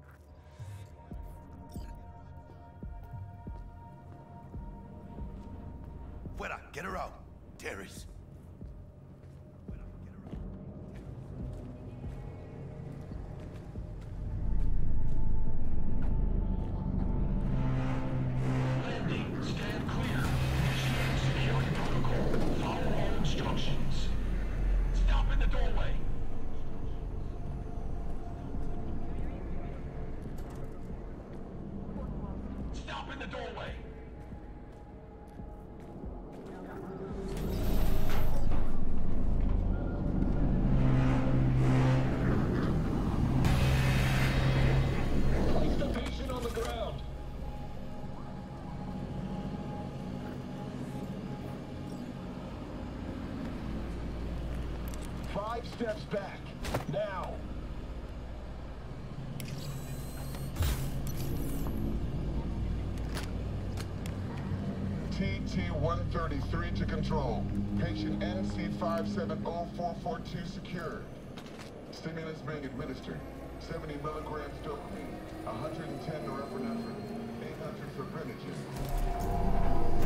Fuera, get her out. Terrace. Landing. Stand clear. Initiate security protocol. Follow all instructions. Stop in the doorway. Stop in the doorway. Place the patient on the ground. Five steps back. Now. T T one thirty-three to control. Patient N C five seven zero four four two secured. Stimulants being administered. seventy milligrams dopamine, one hundred ten norepinephrine, eight hundred fibrinogen.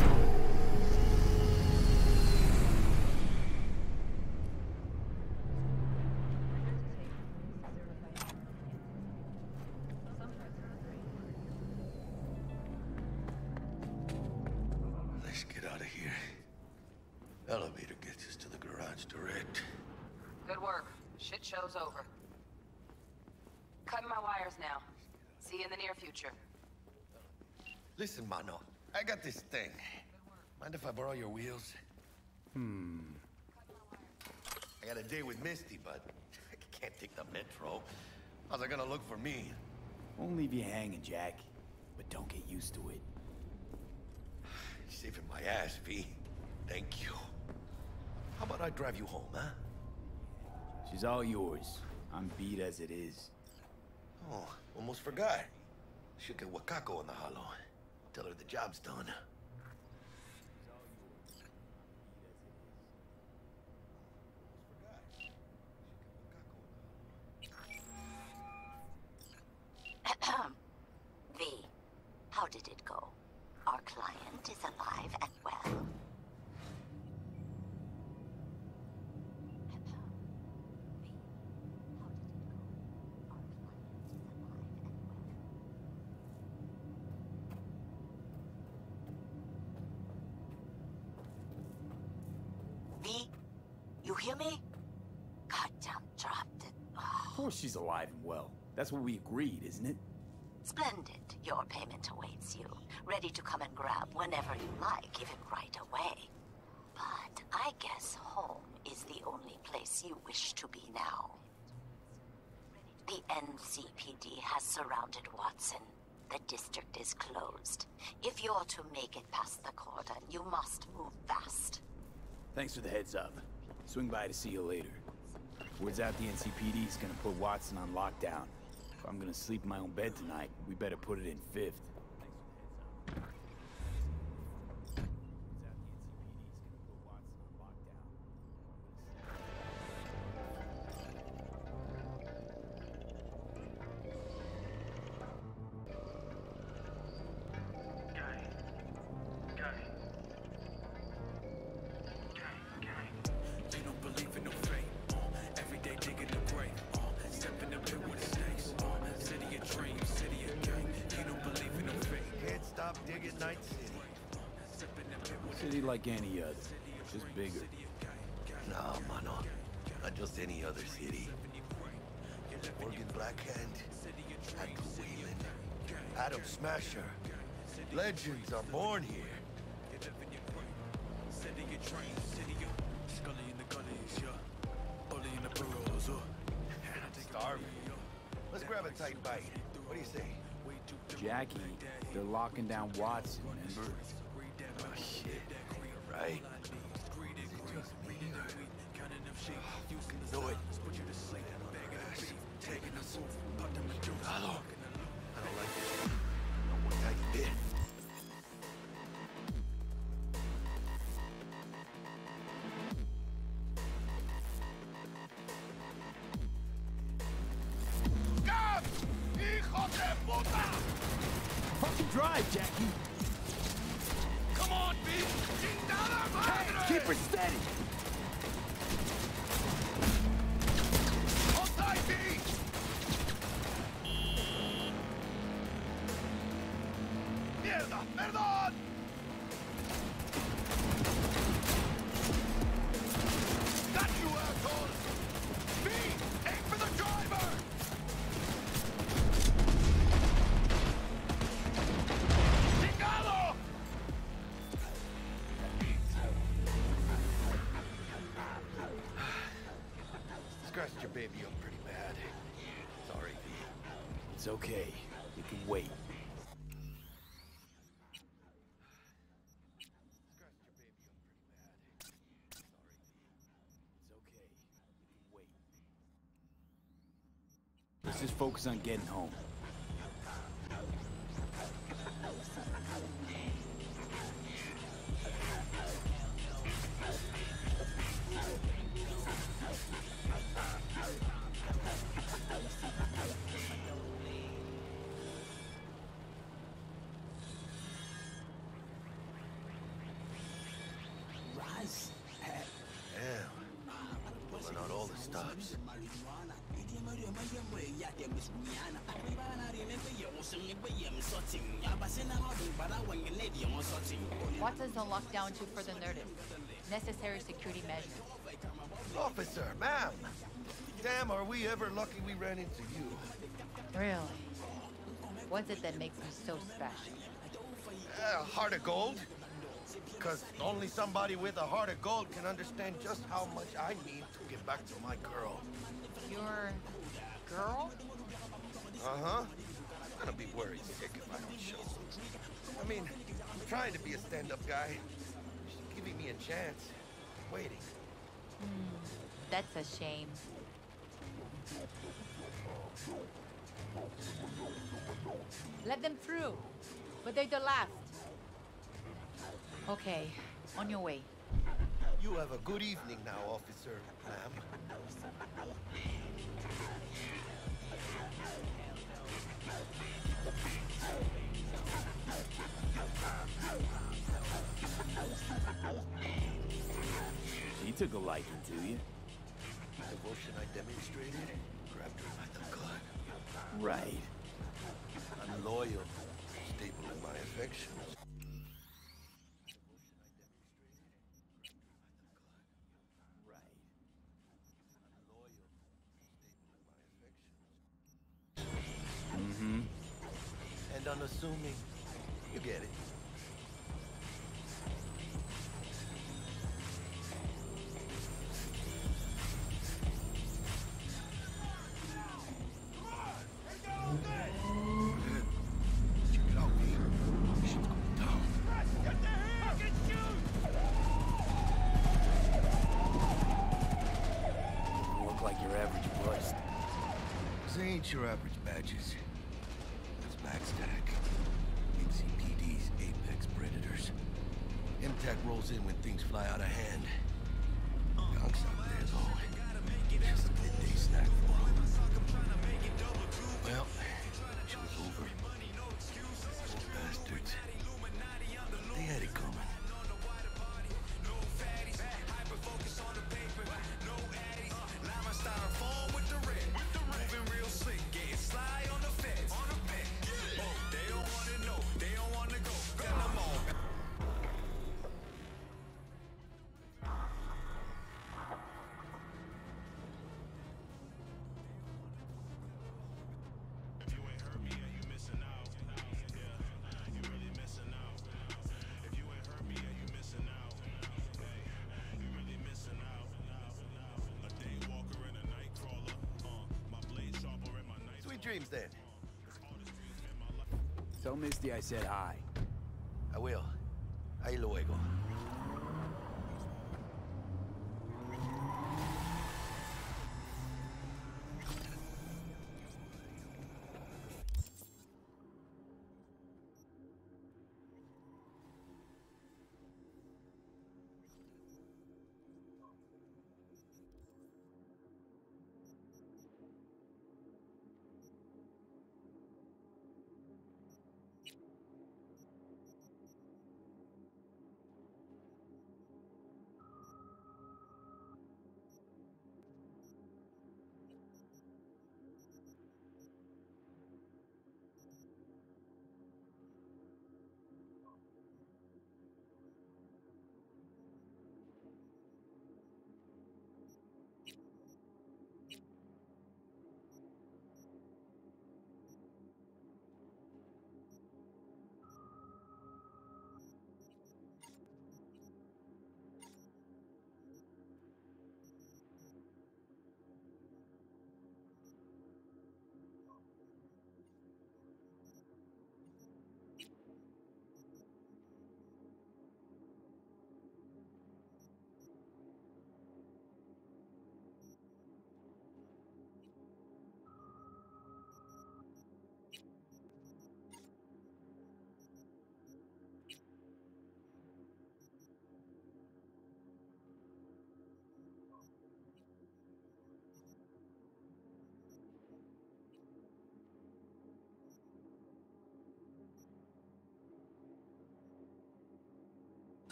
Let's get out of here. Elevator gets us to the garage direct. Good work. Shit show's over. Cutting my wires now. See you in the near future. Listen, Mano. I got this thing. Mind if I borrow your wheels? Hmm. I got a date with Misty, but I can't take the metro. How's it gonna look for me? Won't leave you hanging, Jack. But don't get used to it. Saving my ass, V. Thank you. How about I drive you home, huh? She's all yours. I'm beat as it is. Oh, almost forgot. Should get Wakako in the hollow. Tell her the job's done. V, how did it go? Our client is alive and well. hear me? Goddamn dropped it. Of course she's alive and well. That's what we agreed, isn't it? Splendid. Your payment awaits you. Ready to come and grab whenever you like, even right away. But I guess home is the only place you wish to be now. The N C P D has surrounded Watson. The district is closed. If you're to make it past the cordon, you must move fast. Thanks for the heads up. Swing by to see you later. Word's out the N C P D's gonna put Watson on lockdown. If I'm gonna sleep in my own bed tonight, we better put it in fifth. City like any other, just bigger. No, mano. Not just any other city. Morgan Blackhand, Andrew Wayland, Adam Smasher. Legends are born here. Starving. Let's grab a tight bite. What do you say? Jackie, they're locking down Watson, remember? Oh, shit. You're right. Do it. Hello. I don't like this. No more tight bit. Fucking drive, Jackie! Come on, bitch! Hey, keep her steady! Hold tight, B! Mierda! Perdón! Got you, assholes! B! Aim for the driver! Scratched your baby up pretty bad. Sorry, V. It's okay. You can wait. Let's just focus on getting home. Rise. Damn. Pulling out all the stops. Watson's on lockdown too further notice. Necessary security measures. Officer, ma'am. Damn, are we ever lucky we ran into you. Really? What's it that makes him so special? Uh, heart of gold? Because only somebody with a heart of gold can understand just how much I need to get back to my girl. Your girl? Uh-huh. I'm gonna be worried sick if I don't show. I mean, I'm trying to be a stand-up guy. She's giving me a chance. Waiting. Hmm, that's a shame. Let them through. But they're the last. Okay, on your way. You have a good evening now, officer, ma'am. She took a liking to you. Devotion I demonstrated grabbed her by the gut. Right. I'm loyal, stable in my affections. unassuming. You get it. Look like your average bust. This ain't your average badges. That's Backstack. N C P D's apex predators. M TAC rolls in when things fly out of hand. Gonks out there, though. Just a midday snack for them. Well, show's over. Those bastards. They had it coming. Sweet dreams, then. Tell Misty I said hi. I will. Ahí luego.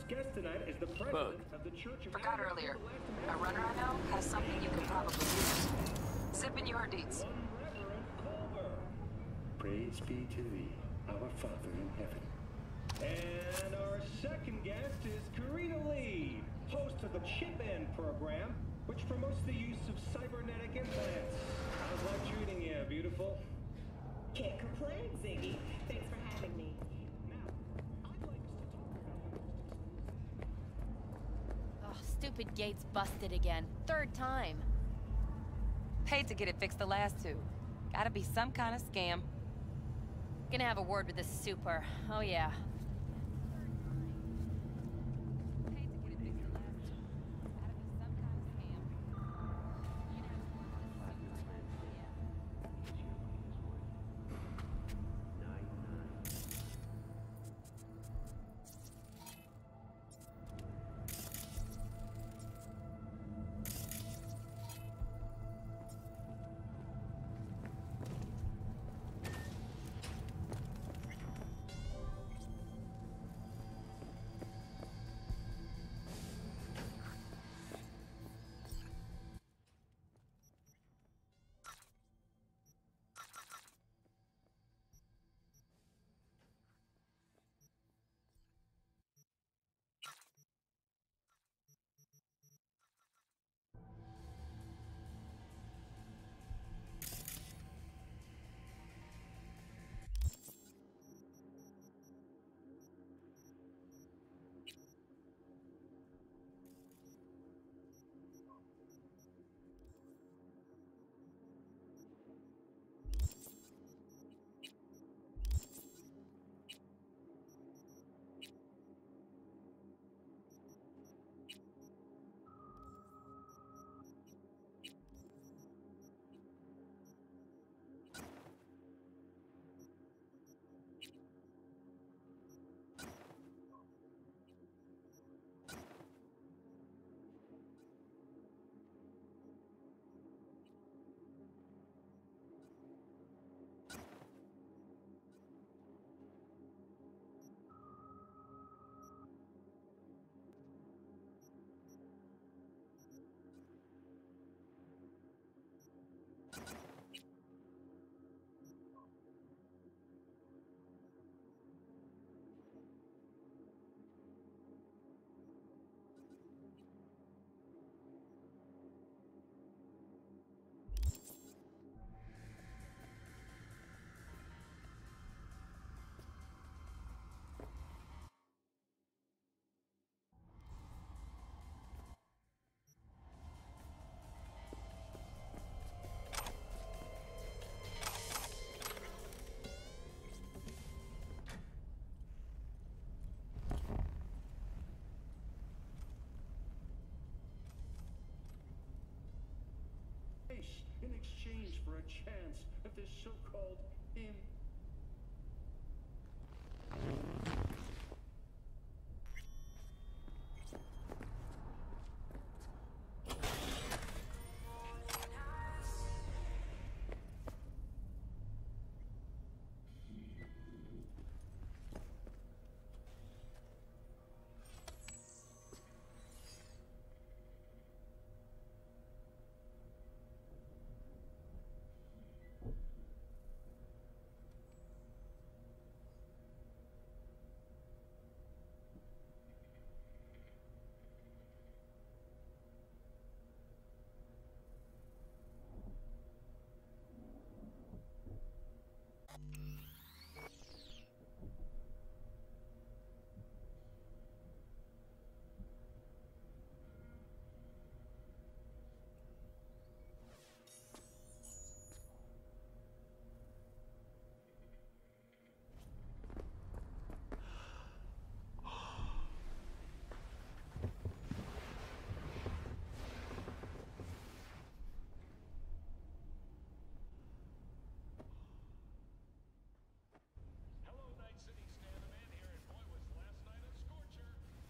guest tonight is the president of the Church of... Forgot earlier. A runner I know has something you could probably use. Zip in your deeds. Praise be to thee, our Father in heaven. And our second guest is Karina Lee, host of the Chip In program, which promotes the use of cybernetic implants. How's life treating you, beautiful? Can't complain, Ziggy. Thanks for having me. Oh, stupid gate's busted again. Third time. Paid to get it fixed the last two. Gotta be some kind of scam. Gonna have a word with the super. Oh yeah. In exchange for a chance at this so-called him.